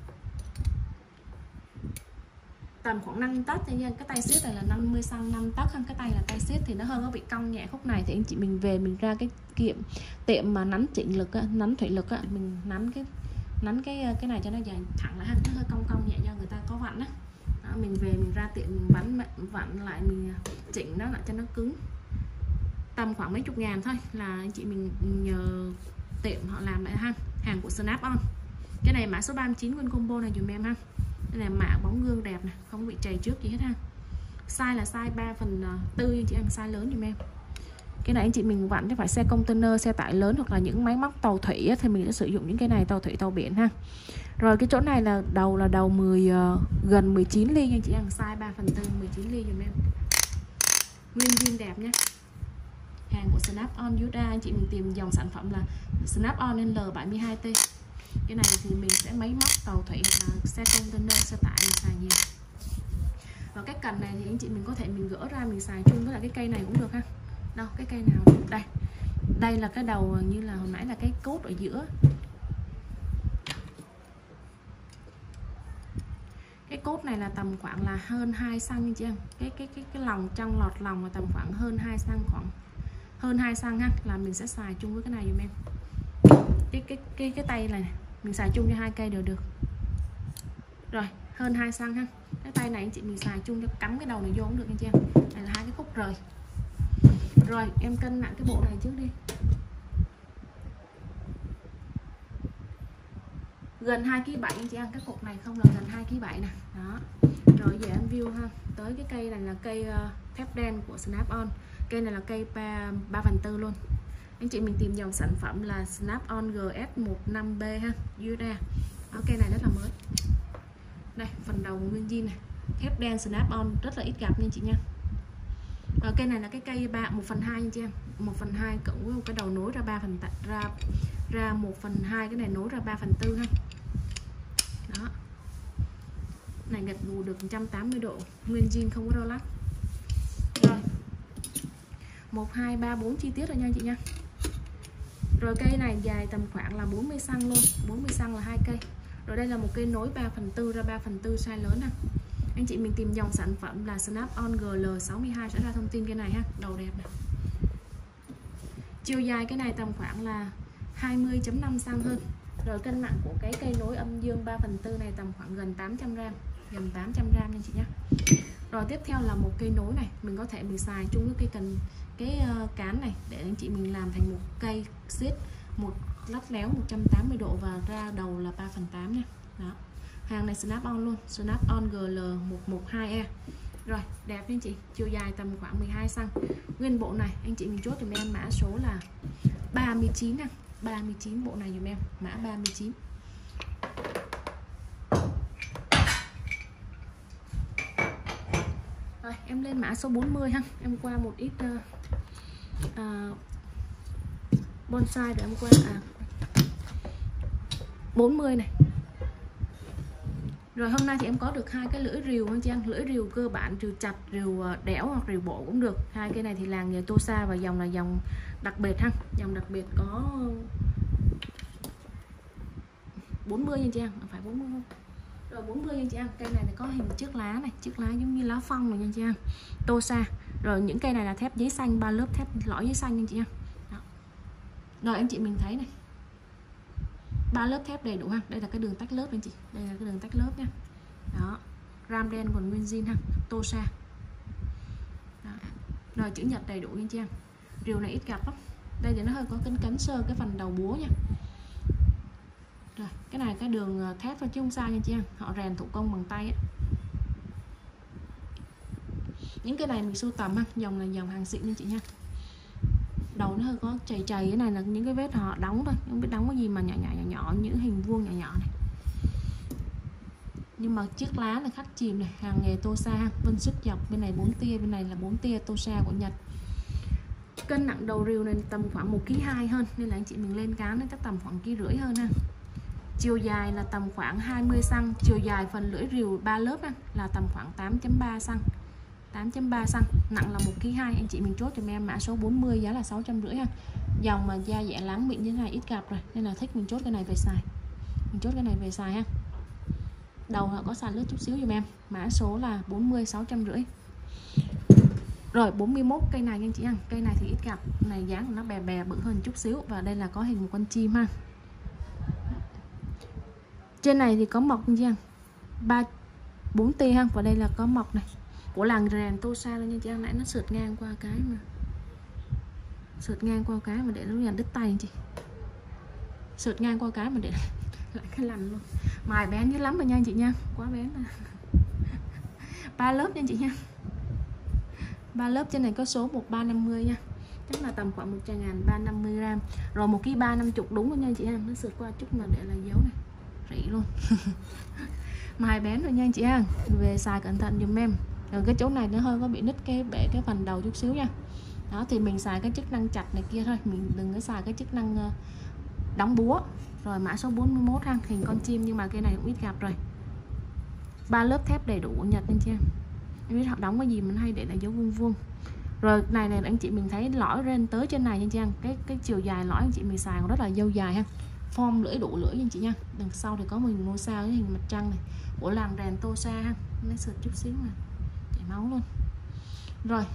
Speaker 1: Tầm khoảng năm tấc nha, cái tay siết này là năm mươi xăng năm tấc ha. Cái tay là tay siết thì nó hơi có bị cong nhẹ khúc này thì anh chị mình về mình ra cái kiệm tiệm mà nắn chỉnh lực á, nắn thủy lực á, mình nắn cái nắn cái cái này cho nó dài thẳng lại ha, nó hơi cong cong nhẹ do người ta có vặn á. Đó, mình về mình ra tiệm mình vặn vặn lại mình chỉnh nó lại cho nó cứng. Tầm khoảng mấy chục ngàn thôi là anh chị mình nhờ tiệm họ làm lại ha. Hàng của Snap-on. Cái này mã số ba mươi chín nguyên combo này dùm em ha. Đây là mạ bóng gương đẹp này, không bị trầy trước gì hết ha. Size là size ba phần tư, chị em size lớn dùm em. Cái này anh chị mình vặn chứ phải xe container, xe tải lớn hoặc là những máy móc tàu thủy ấy, thì mình sẽ sử dụng những cái này, tàu thủy, tàu biển ha. Rồi cái chỗ này là đầu là đầu mười uh, gần mười chín ly nha chị em, size ba phần tư mười chín ly dùm em. Nguyên zin đẹp nhé. Hàng của Snap-on u ét a, anh chị mình tìm dòng sản phẩm là Snap-on L bảy mươi hai T. Cái này thì mình sẽ máy móc tàu thủy hoặc là xe container, xe tải mình xài nhiều. Và cái cần này thì anh chị mình có thể mình gỡ ra mình xài chung với lại cái cây này cũng được ha. Đâu cái cây nào đây, đây là cái đầu như là hồi nãy là cái cốt ở giữa. Cái cốt này là tầm khoảng là hơn hai xăng chị em. Cái cái cái cái lòng trong lọt lòng là tầm khoảng hơn hai xăng, khoảng hơn hai xăng ha, là mình sẽ xài chung với cái này dùm em. Cái cái cái cái tay này mình xài chung cho hai cây đều được. Rồi, hơn hai xăng ha. Cái tay này anh chị mình xài chung cho cắm cái đầu này vô cũng được anh chị em. Này là hai cái khúc rời. Rồi, em cân nặng cái bộ này trước đi. Gần hai ki bảy anh chị em, cái cục này không là gần hai ki bảy nè. Đó. Rồi giờ em view ha. Tới cái cây này là cây uh, thép đen của Snap-on. Cây này là cây ba phần tư luôn. Anh chị mình tìm dòng sản phẩm là Snap-on G S mười lăm B ha, u ét a. Đó, cây này rất là mới. Đây, phần đầu nguyên zin này. Thép đen Snap-on rất là ít gặp nha chị nha. Ở cây này là cái cây ba một phần hai nha chị em. một phần hai cộng với một cái đầu nối ra ba phần ra ra một phần hai, cái này nối ra ba phần tư ha. Đó. Này gật gù được một trăm tám mươi độ, nguyên zin không có rô lắc. Rồi. một hai ba bốn chi tiết rồi nha chị nha. Rồi cây này dài tầm khoảng là bốn mươi xăng luôn, bốn mươi xăng là hai cây. Rồi đây là một cây nối ba phần tư ra ba phần tư size lớn nè. Anh chị mình tìm dòng sản phẩm là Snap-on G L sáu mươi hai sẽ ra thông tin cái này ha, đầu đẹp này. Chiều dài cái này tầm khoảng là hai mươi chấm năm xăng hơn. Rồi cân nặng của cái cây nối âm dương ba phần tư này tầm khoảng gần tám trăm gam, gần tám trăm gam nha chị nhé. Rồi tiếp theo là một cây nối này, mình có thể mình xài chung với cây cần cái uh, cán này để anh chị mình làm thành một cây xiết, một lắt léo một trăm tám mươi độ và ra đầu là ba phần tám nha. Đó. Hàng này Snap-on luôn, Snap-on G L một một hai E. Rồi, đẹp anh chị, chiều dài tầm khoảng mười hai xăng. Nguyên bộ này anh chị mình chốt dùm em mã số là ba mươi chín nè, ba mươi chín bộ này dùm em, mã ba mươi chín. Rồi, em lên mã số bốn mươi ha. Em qua một ít uh, uh, bonsai rồi em qua à bốn mươi này. Rồi hôm nay thì em có được hai cái lưỡi rìu anh chị em, lưỡi rìu cơ bản, rìu chặt, rìu đẽo hoặc rìu bộ cũng được. Hai cái này thì làng nghề Tosa và dòng là dòng đặc biệt ha, dòng đặc biệt có bốn mươi anh chị em, phải bốn mươi không? Rồi bốn mươi anh chị em, cây này có hình chiếc lá này, chiếc lá giống như lá phong rồi nha anh chị em. Tosa. Rồi những cây này là thép giấy xanh, ba lớp thép lõi giấy xanh anh chị em. Đó. Rồi anh chị mình thấy này, ba lớp thép đầy đủ ha. Đây là cái đường tách lớp anh chị, đây là cái đường tách lớp nha. Đó, ram đen còn nguyên zin ha, Tosa. Đó. Rồi chữ nhật đầy đủ anh chị em. Rìu này ít gặp lắm. Đây thì nó hơi có cấn cấn sơ cái phần đầu búa nha. Rồi cái này cái đường thép thôi chứ không sao nha chị em, họ rèn thủ công bằng tay ấy. Những cái này mình sưu tầm ha, dòng là dòng hàng xịn nha chị nha. Đầu nó hơi có chày chày, cái này là những cái vết họ đóng thôi, không biết đóng cái gì mà nhỏ nhỏ nhỏ nhỏ, những hình vuông nhỏ nhỏ này. nhưng mà chiếc lá là khắc chìm này, hàng nghề Tosa, vân xuất dọc, bên này bốn tia, bên này là bốn tia Tosa của Nhật. Cân nặng đầu rìu này tầm khoảng một ký hai hơn, nên là anh chị mình lên cán nó chắc tầm khoảng ký rưỡi hơn ha. Chiều dài là tầm khoảng hai mươi xăng, chiều dài phần lưỡi rìu ba lớp ha, là tầm khoảng tám chấm ba xăng. tám chấm ba xăng, nặng là một ký hai. Anh chị mình chốt cho em mã số bốn mươi, giá là sáu trăm rưỡi ha. Dòng mà da dẻ láng mịn như thế này ít gặp rồi, nên là thích mình chốt cái này về xài. Mình chốt cái này về xài ha. Đầu họ có sàn lướt chút xíu giùm em, mã số là bốn mươi, sáu trăm rưỡi. Rồi bốn mươi mốt cây này anh chị ăn, cây này thì ít gặp, này dáng của nó bè bè bự hơn chút xíu, và đây là có hình một con chim ha. Trên này thì có mọc anh chị ăn, ba bốn tia ha, và đây là có mọc này của làng rèn Tosa luôn nha chị ăn. Nãy nó sượt ngang qua cái mà sượt ngang qua cái mà để nó dàn đứt tay anh chị, sượt ngang qua cái mà để lại cái lằn luôn. Mài bén dữ lắm rồi nha anh chị nha, quá bén rồi. Ba lớp nha anh chị nha, ba lớp. Trên này có số một ba năm mươi nha, chắc là tầm khoảng một trăm ngàn, ba trăm năm mươi gram. Rồi một ký ba năm mươi đúng luôn nha anh chị ha, nó sượt qua chút mà để là dấu này, rỉ luôn. Mài bén rồi nha anh chị ha, về xài cẩn thận dùm em. Rồi cái chỗ này nó hơi có bị nứt cái bể cái phần đầu chút xíu nha. Đó thì mình xài cái chức năng chặt này kia thôi, mình đừng có xài cái chức năng đóng búa. Rồi mã số bốn mươi mốt ha, hình con chim nhưng mà cái này cũng ít gặp rồi. Ba lớp thép đầy đủ của Nhật anh chị em. Em biết họ đóng cái gì mình hay để là dấu vuông vuông. Rồi này này anh chị mình thấy lõi lên tới trên này anh chị em, cái cái chiều dài lõi anh chị mình xài rất là dâu dài ha. Form lưỡi đủ lưỡi anh chị nha. Đằng sau thì có mình ngôi sao với hình mặt trăng này của làng rèn Tosa ha. Nó sượt chút xíu mà chảy máu luôn. Rồi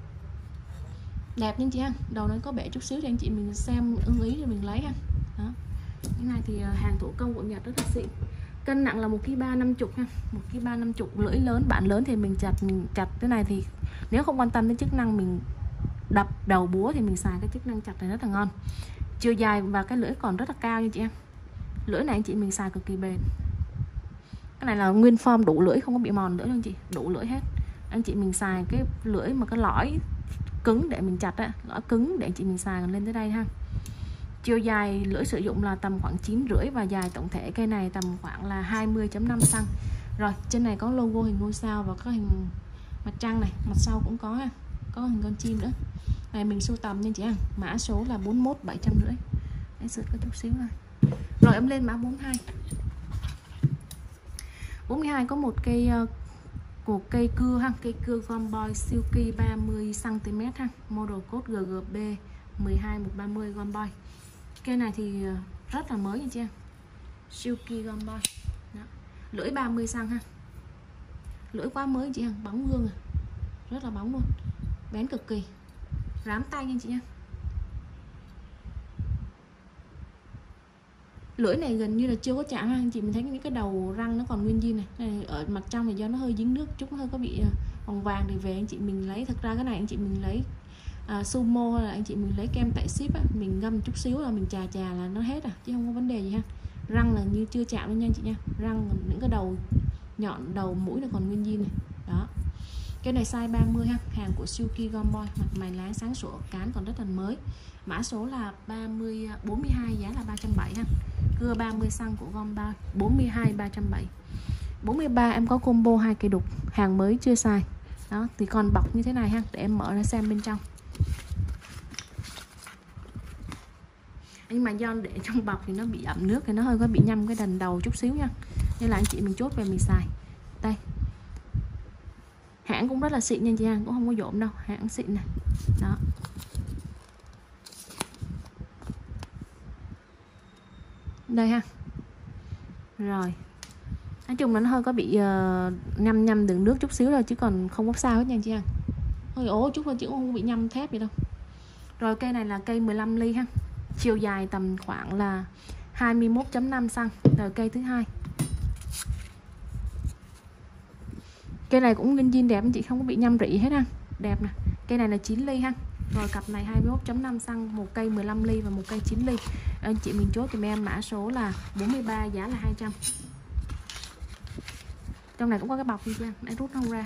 Speaker 1: đẹp nha anh chị ha, đầu nó có bể chút xíu cho anh chị mình xem ưng ý thì mình lấy ha. Đó, cái này thì hàng thủ công của Nhật rất là xịn. Cân nặng là một ký ba năm mươi ha, một ký ba năm mươi. Lưỡi lớn, bạn lớn thì mình chặt mình chặt cái này, thì nếu không quan tâm đến chức năng mình đập đầu búa thì mình xài cái chức năng chặt này rất là ngon. Chiều dài và cái lưỡi còn rất là cao nha chị em. Lưỡi này anh chị mình xài cực kỳ bền. Cái này là nguyên form đủ lưỡi, không có bị mòn nữa đâu anh chị, đủ lưỡi hết. Anh chị mình xài cái lưỡi mà cái lõi cứng để mình chặt á, lõi cứng để anh chị mình xài lên tới đây ha. Chiều dài lưỡi sử dụng là tầm khoảng chín rưỡi, và dài tổng thể cây này tầm khoảng là hai mươi chấm năm xăng. Rồi trên này có logo hình ngôi sao và có hình mặt trăng này, mặt sau cũng có ha, có hình con chim nữa. Này mình sưu tầm nha chị em, mã số là bốn mươi mốt, bảy trăm rưỡi. Đấy, sượt có chút xíu thôi. Rồi em lên mã bốn mươi hai. bốn mươi hai có một cây uh, một cây cưa ha, cây cưa Gomboy Silky ba mươi xăng ti mét ha, model code G G B một hai một ba mươi Gomboy. Cây này thì rất là mới nha chị em, Silky Gomboy. Đó, lưỡi ba mươi xăng ha, lưỡi quá mới chị em, bóng gương à, rất là bóng luôn, bén cực kỳ, rám tay nha chị em. Lưỡi này gần như là chưa có chạm ha, anh chị mình thấy những cái đầu răng nó còn nguyên zin này. này ở mặt trong thì do nó hơi dính nước chút, nó hơi có bị vòng vàng thì về anh chị mình lấy. Thực ra cái này anh chị mình lấy à, sumo hay là anh chị mình lấy kem tẩy ship á, mình ngâm chút xíu là mình chà chà là nó hết à, chứ không có vấn đề gì ha. Răng là như chưa chạm luôn nha anh chị nha, răng những cái đầu nhọn đầu mũi là còn nguyên zin này. Đó, cái này size ba mươi ha, hàng của Silky Gomboy, mặt mày láng sáng sủa, cán còn rất là mới. Mã số là ba mươi bốn mươi hai, giá là ba trăm bảy mươi ha. Cưa ba mươi xăng của Gomboy, bốn mươi hai ba trăm bảy mươi. bốn mươi ba em có combo hai cây đục, hàng mới chưa xài. Đó, thì còn bọc như thế này ha, để em mở ra xem bên trong. Nhưng mà do để trong bọc thì nó bị ẩm nước thì nó hơi có bị nhăm cái đần đầu chút xíu nha. Nên là anh chị mình chốt về mình xài. Đây, hãng cũng rất là xịn nha chị ha, cũng không có dỗm đâu, hãng xịn này. Đó, đây ha. Rồi, nói chung là nó hơi có bị uh, nhăm nhăm đường nước chút xíu thôi, chứ còn không có sao hết nha chị ha. Hơi ố chút thôi chứ không có bị nhăm thép gì đâu. Rồi cây này là cây mười lăm ly ha, chiều dài tầm khoảng là hai mươi mốt chấm năm xăng. Rồi cây thứ hai, cây này cũng nguyên zin đẹp anh chị, không có bị nhăm rỉ hết ha, đẹp nè. Cây này là chín ly ha. Rồi cặp này hai mươi mốt chấm năm xăng, một cây mười lăm ly và một cây chín ly. Anh chị mình chốt cho em mã số là bốn mươi ba, giá là hai trăm. Trong này cũng có cái bọc đi nha, nãy rút không ra.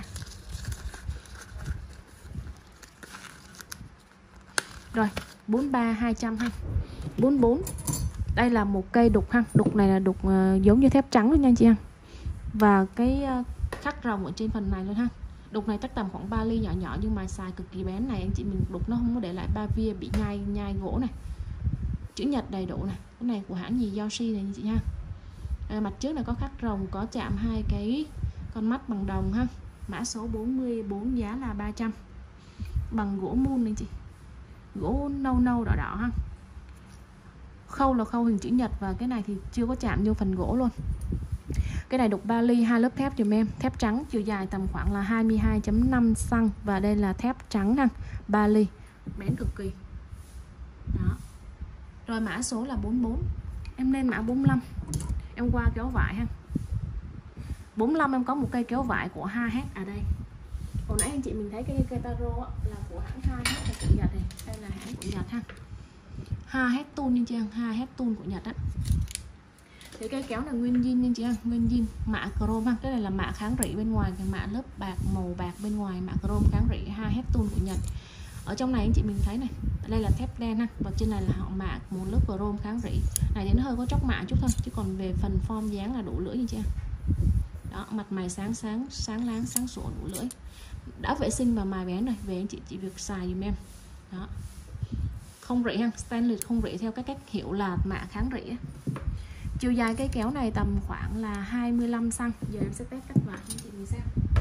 Speaker 1: Rồi bốn mươi ba hai trăm ha. bốn mươi bốn, đây là một cây đục ha, đục này là đục uh, giống như thép trắng luôn nha anh chị em. và cái khắc rồng ở trên phần này luôn ha. Đục này chắc tầm khoảng ba ly nhỏ nhỏ nhưng mà xài cực kỳ bén này anh chị mình, đục nó không có để lại ba via bị nhai nhai gỗ này. Chữ nhật đầy đủ này, cái này của hãng gì Yoshi này anh chị ha. À, mặt trước là có khắc rồng, có chạm hai cái con mắt bằng đồng ha. Mã số bốn mươi bốn, giá là ba trăm. Bằng gỗ mun anh chị, gỗ nâu nâu đỏ đỏ ha. Khâu là khâu hình chữ nhật và cái này thì chưa có chạm vô phần gỗ luôn. Cái này đục ba ly, hai lớp thép dùm em, thép trắng, chiều dài tầm khoảng là hai mươi hai phẩy năm xăng và đây là thép trắng ha, ba ly, bén cực kỳ. Đó. Rồi mã số là bốn mươi bốn. Em lên mã bốn mươi lăm. Em qua kéo vải ha. bốn mươi lăm em có một cây kéo vải của ha hát ở đây. Hồi nãy anh chị mình thấy cái cây taro là của hãng ha hát là của Nhật này, đây là hãng của Nhật ha. ha hát Tool nha chị, ha hát Tool của Nhật á. Thì cây kéo là nguyên zin nha chị ha, nguyên zin, mạ chrome ha. Cái này là mạ kháng rỉ bên ngoài, cái mạ lớp bạc màu bạc bên ngoài, mạ chrome kháng rỉ, ha hát Tool của Nhật. Ở trong này anh chị mình thấy này, đây là thép đen ha, và trên này là họ mạ một lớp chrome kháng rỉ. Này thì nó hơi có chóc mạ chút thôi, chứ còn về phần form dáng là đủ lưỡi nha chị. Đó, mặt mày sáng sáng, sáng láng, sáng sủa, đủ lưỡi. Đã vệ sinh và mài bén rồi, về anh chị chỉ việc xài dùm em. Đó. Không rỉ ha, stainless không rỉ theo cái cách hiệu là mạ kháng rỉ. Chiều dài cây kéo này tầm khoảng là hai mươi lăm xăng. Giờ em sẽ test cắt vải anh chị mình xem.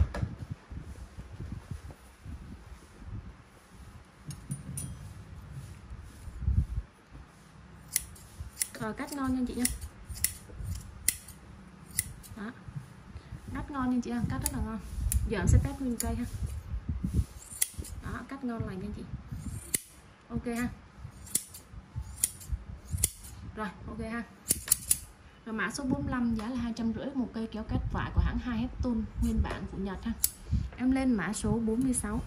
Speaker 1: Rồi cắt ngon nha anh chị nha. Đó. Cắt ngon nha anh chị ha, cắt rất là ngon. Giờ em sẽ test nguyên cây ha. Đó, cắt ngon lành nha anh chị. Ok ha. Rồi, ok ha. Rồi mã số bốn mươi lăm, giá là hai trăm rưỡi, một cây kéo cắt vải của hãng ha hát Tool nguyên bản của Nhật ha. Em lên mã số bốn mươi sáu.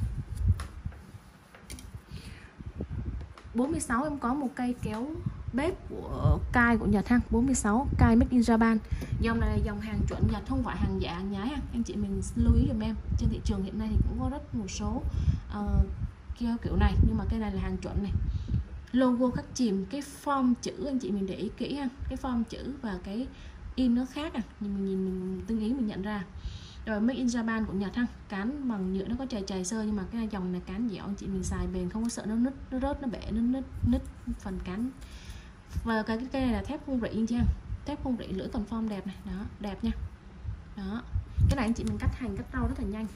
Speaker 1: bốn mươi sáu em có một cây kéo bếp của Kai của Nhật ha, bốn mươi sáu Kai Made in Japan. Dòng này là dòng hàng chuẩn Nhật, không phải hàng giả hàng nhái ha. Anh chị mình lưu ý dùm em. Trên thị trường hiện nay thì cũng có rất một số uh, kiểu kiểu này, nhưng mà cái này là hàng chuẩn này. Logo khắc chìm, cái form chữ anh chị mình để ý kỹ ha, cái form chữ và cái in nó khác à, nhưng mình nhìn mình tương ý mình nhận ra. Rồi Made in Japan của Nhật ha, cán bằng nhựa, nó có chày chày sơ nhưng mà cái dòng này cán dẻo, anh chị mình xài bền, không có sợ nó nứt, nó rớt, nó bể, nó nứt nứt phần cán. Và cái cây này là thép không rỉ nha, thép không rỉ, lưỡi còn form đẹp này, đó, đẹp nha. Đó, cái này anh chị mình cắt hành cắt rau rất là nhanh,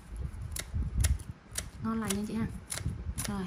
Speaker 1: ngon lành nha chị ha. Rồi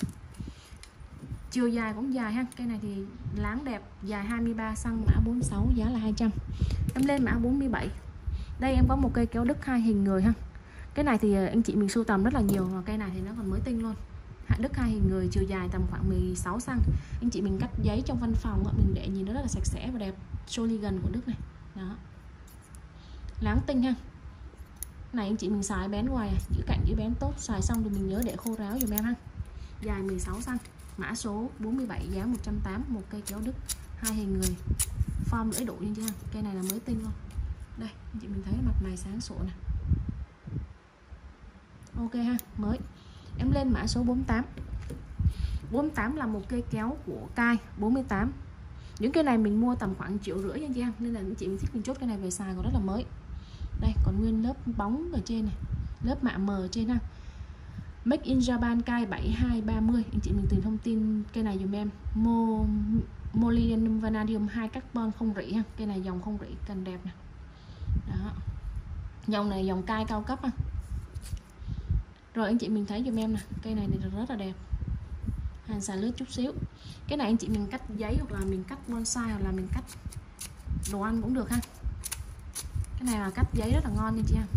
Speaker 1: chiều dài cũng dài ha, cây này thì láng đẹp, dài hai mươi ba xăng, mã bốn mươi sáu, giá là hai trăm. Em lên mã bốn mươi bảy. Đây em có một cây kéo Đức hai hình người ha. Cái này thì anh chị mình sưu tầm rất là nhiều, và cây này thì nó còn mới tinh luôn. Đức hai hình người, chiều dài tầm khoảng mười sáu xăng. Anh chị mình cắt giấy trong văn phòng mình để nhìn nó rất là sạch sẽ và đẹp. Soligan của Đức này. Đó. Láng tinh ha. Này anh chị mình xài bén ngoài, giữ cạnh giữ bén tốt, xài xong thì mình nhớ để khô ráo dùm em ha. Dài mười sáu xăng. Mã số bốn mươi bảy, giá một trăm tám mươi, một cây kéo Đức hai hình người, form lưỡi đủ nha chị ha. Cây này là mới tinh luôn. Đây, anh chị mình thấy mặt mày sáng sủa nè. Ok ha, mới. Em lên mã số bốn mươi tám. bốn mươi tám là một cây kéo của Kai bốn mươi tám. Những cây này mình mua tầm khoảng triệu rưỡi nha chị em, nên là anh chị mình thích mình chốt cái này về xài còn rất là mới. Đây, còn nguyên lớp bóng ở trên này, lớp mạ mờ trên ha. Made in Japan Kai bảy hai ba mươi. Anh chị mình tìm thông tin cây này dùm em. Mo Molybdenum Vanadium hai carbon không rỉ ha. Cây này dòng không rỉ, cần đẹp nè. Đó. Dòng này dòng Kai cao cấp ha. Rồi anh chị mình thấy dùm em nè, cây này thì rất là đẹp. Hàng xài lướt chút xíu. Cái này anh chị mình cắt giấy hoặc là mình cắt bonsai hoặc là mình cắt đồ ăn cũng được ha. Cái này là cắt giấy rất là ngon nha chị em.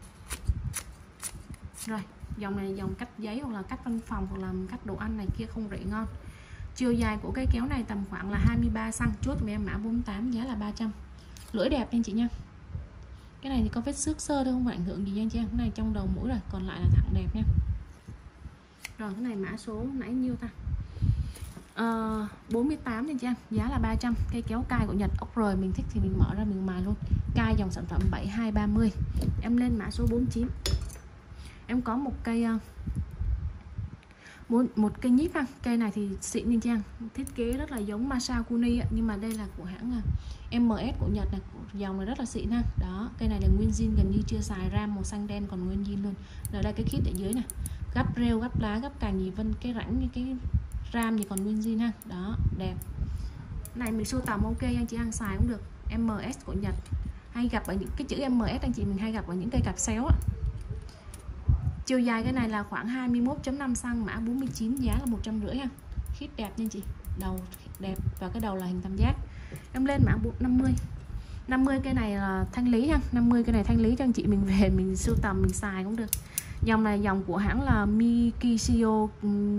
Speaker 1: Rồi, dòng này dòng cắt giấy hoặc là cắt văn phòng hoặc là cắt đồ ăn này kia không rỉ ngon. Chiều dài của cây kéo này tầm khoảng là hai mươi ba xăng, chốt của em mã bốn mươi tám, giá là ba trăm. Lưỡi đẹp anh chị nha. Cái này thì có vết xước sơ thôi, không ảnh hưởng gì nha anh chị em. Cái này trong đầu mũi rồi, còn lại là thẳng đẹp nha. Rồi cái này mã số nãy nhiêu ta? Uh, bốn mươi tám nha chị em, giá là ba trăm. Cây kéo Kai của Nhật, ốc rời mình thích thì mình mở ra mình mài luôn. Kai dòng sản phẩm bảy hai ba mươi. Em lên mã số bốn mươi chín. Em có một cây uh, một, một cây nhíp ha. Cây này thì xịn nha chị, thiết kế rất là giống Masakuni nhưng mà đây là của hãng em ét của Nhật này, dòng này rất là xịn ha. Đó, cây này là nguyên zin, gần như chưa xài, ram màu xanh đen còn nguyên zin luôn. Rồi đây cái kit ở dưới này, gấp rêu, gấp lá, gấp cành gì vân, cái rãnh như cái ram thì còn nguyên zin ha. Đó, đẹp. Này mình sưu tầm ok anh chị, ăn xài cũng được. em ét của Nhật, hay gặp ở những cái chữ em ét anh chị mình hay gặp ở những cây cặp xéo á. Chiều dài cái này là khoảng hai mươi mốt chấm năm xăng-ti-mét, mã bốn mươi chín, giá là một trăm rưỡi ha. Khít đẹp nha chị, đầu đẹp và cái đầu là hình tam giác. Em lên mã năm mươi. năm mươi cái này là thanh lý ha, năm mươi cái này thanh lý cho anh chị mình về mình sưu tầm mình xài cũng được. Dòng này dòng của hãng là Mikishio,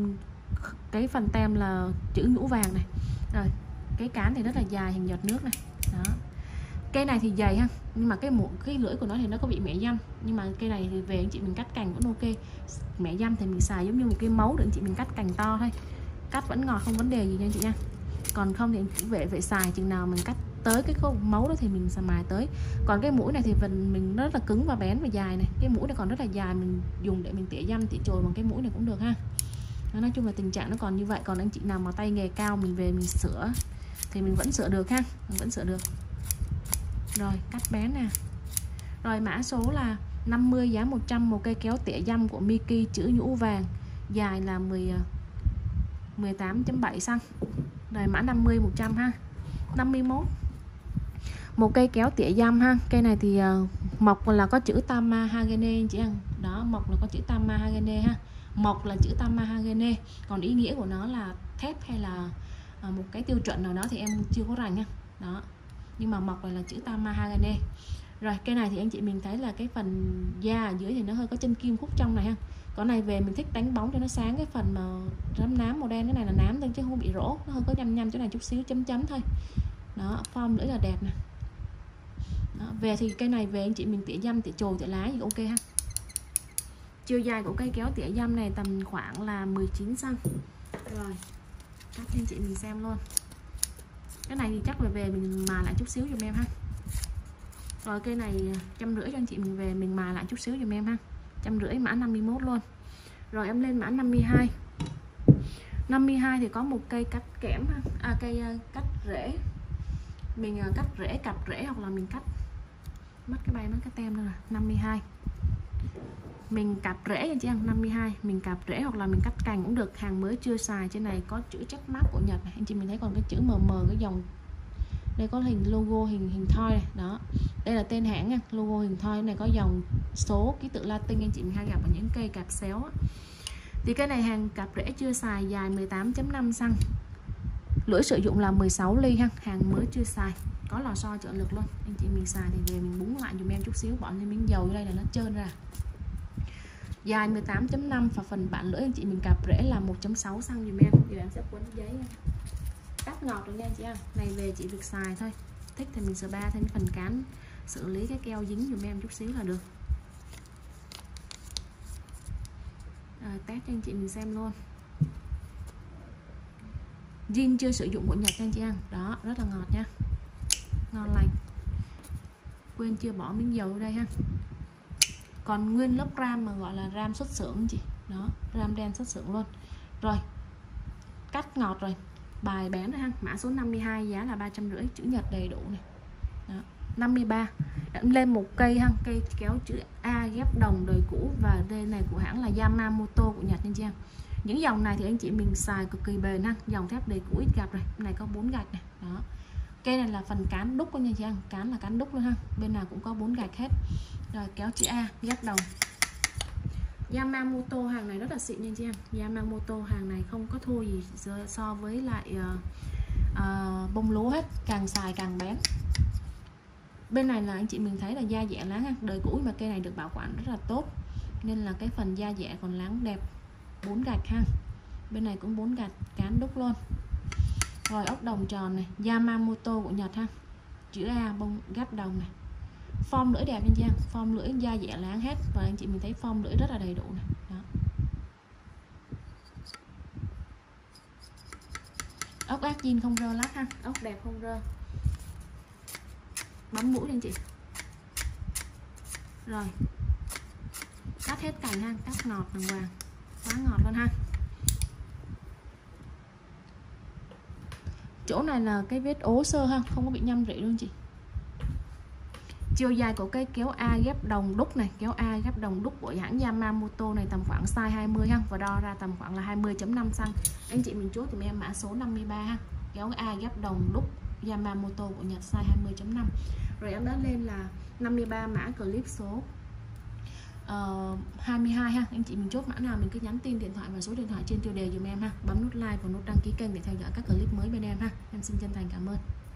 Speaker 1: cái phần tem là chữ nhũ vàng này. Rồi, cái cán thì rất là dài, hình giọt nước này. Đó. Cây này thì dày ha, nhưng mà cái mũ, cái lưỡi của nó thì nó có bị mẻ dăm, nhưng mà cây này thì về anh chị mình cắt cành vẫn ok. Mẻ dăm thì mình xài giống như một cái mấu để anh chị mình cắt cành to thôi, cắt vẫn ngọt không vấn đề gì nha anh chị nha. Còn không thì anh về về xài chừng nào mình cắt tới cái mấu đó thì mình xài mài tới. Còn cái mũi này thì mình mình rất là cứng và bén và dài này, cái mũi này còn rất là dài, mình dùng để mình tỉa dăm tỉa chồi bằng cái mũi này cũng được ha. Đó, nói chung là tình trạng nó còn như vậy. Còn anh chị nào mà tay nghề cao mình về mình sửa thì mình vẫn sửa được ha, mình vẫn sửa được. Rồi, cắt bén nè. Rồi mã số là năm mươi, giá một trăm, một cây kéo tỉa dăm của Miki chữ nhũ vàng, dài là mười tám chấm bảy xăng-ti-mét. Rồi mã năm mươi, một trăm ha. năm mươi mốt. Một cây kéo tỉa dăm ha. Cây này thì uh, mộc là có chữ Tamahagane chị ăn. Đó, mộc là có chữ Tamahagane ha. Mộc là chữ Tamahagane, còn ý nghĩa của nó là thép hay là uh, một cái tiêu chuẩn nào đó thì em chưa có rành nha. Đó. Nhưng mà mộc này là chữ Tamahagane. Rồi cây này thì anh chị mình thấy là cái phần da ở dưới thì nó hơi có chân kim khúc trong này ha. Còn này về mình thích đánh bóng cho nó sáng cái phần mà rám nám màu đen, cái này là nám thôi chứ không bị rỗ, nó hơi có nhăm nhăm chỗ này chút xíu, chấm chấm thôi. Đó, form lưỡi là đẹp nè. Đó, về thì cây này về anh chị mình tỉa dăm, tỉa chồi, tỉa lá thì ok ha. Chiều dài của cây kéo tỉa dăm này tầm khoảng là mười chín xăng-ti-mét. Rồi, cắt cho anh chị mình xem luôn. Cái này thì chắc là về mình mài lại chút xíu giùm em ha. Rồi cây này trăm rưỡi cho anh chị mình về mình mài lại chút xíu giùm em ha. Trăm rưỡi, mã năm mươi mốt luôn. Rồi em lên mã năm mươi hai. năm mươi hai thì có một cây cắt kẽm ha. À, cây uh, cắt rễ. Mình uh, cắt rễ, cặp rễ hoặc là mình cắt mất cái bay mất cái tem nữa là năm mươi hai. Mình cặp rễ anh chị em, năm mươi hai mình cặp rễ hoặc là mình cắt cành cũng được, hàng mới chưa xài. Trên này có chữ check mark của Nhật này, anh chị mình thấy còn cái chữ mờ mờ cái dòng. Đây có hình logo hình hình thoi này, đó. Đây là tên hãng nha, logo hình thoi này có dòng số ký tự Latin anh chị mình hay gặp ở những cây cặp xéo á. Thì cái này hàng cặp rễ chưa xài, dài mười tám chấm năm xăng-ti-mét. Lưỡi sử dụng là mười sáu ly ha, hàng mới chưa xài. Có lò xo trợ lực luôn. Anh chị mình xài thì về mình búng lại dùm em chút xíu, bỏ lên miếng dầu ở đây là nó trơn ra. Dài mười tám chấm năm và phần bản lưỡi anh chị mình cặp rễ là một chấm sáu xăng-ti-mét dùm em. Giờ em sẽ quấn giấy cắt ngọt rồi nha anh chị em. Này về chị việc xài thôi. Thích thì mình sờ ba thêm phần cán, xử lý cái keo dính dùm em chút xíu là được. Rồi test cho anh chị mình xem luôn. Zin chưa sử dụng của Nhật anh chị em. Đó, rất là ngọt nha. Ngon lành. Quên chưa bỏ miếng dầu ở đây ha. Còn nguyên lớp ram mà gọi là ram xuất xưởng chị. Đó, ram đen xuất xưởng luôn. Rồi. Cắt ngọt rồi. Bài bén rồi ha. Mã số năm mươi hai, giá là ba trăm rưỡi, chữ Nhật đầy đủ này. Đó. năm mươi ba. Em lên một cây ha, cây kéo chữ A ghép đồng đời cũ, và đây này của hãng là Yamamoto của Nhật anh chị em. Những dòng này thì anh chị mình xài cực kỳ bền ha, dòng thép đầy cũ ít gặp rồi. Này có bốn gạch này. Đó. Cây này là phần cán đúc của nha chị em, cán là cán đúc luôn ha. Bên nào cũng có bốn gạch hết. Rồi kéo chữ A ghép đồng. Yamamoto hàng này rất là xịn nha chị em. Yamamoto hàng này không có thua gì so với lại uh, uh, bông lúa hết, càng xài càng bén. Bên này là anh chị mình thấy là da dẻ láng ha, đời cũ mà cây này được bảo quản rất là tốt nên là cái phần da dẻ còn láng đẹp. Bốn gạch ha. Bên này cũng bốn gạch, cán đúc luôn. Rồi ốc đồng tròn này, Yamamoto của Nhật ha. Chữ A bông ghép đồng này. Form lưỡi đẹp nha chị em, form lưỡi da dẻ láng hết, và anh chị mình thấy form lưỡi rất là đầy đủ này. Đó. Ốc ác zin không rơ lát ha, ốc đẹp không rơ. Bấm mũi lên chị. Rồi. Cắt hết cành ha, cắt ngọt đàng hoàng. Quá ngọt luôn ha. Chỗ này là cái vết ố sơ ha, không có bị nhăm rỉ luôn chị. Chiều dài của cây kéo A ghép đồng đúc này, kéo A ghép đồng đúc của hãng Yamamoto này tầm khoảng size hai mươi ha, và đo ra tầm khoảng là hai mươi chấm năm xăng. Anh chị mình chốt thì em mã số năm mươi ba ha. Kéo A ghép đồng đúc Yamamoto của Nhật size hai mươi chấm năm. Rồi em đã lên là năm mươi ba mã clip số uh, hai mươi hai ha. Anh chị mình chốt mã nào mình cứ nhắn tin điện thoại và số điện thoại trên tiêu đề dùm em ha. Bấm nút like và nút đăng ký kênh để theo dõi các clip mới bên em ha. Em xin chân thành cảm ơn.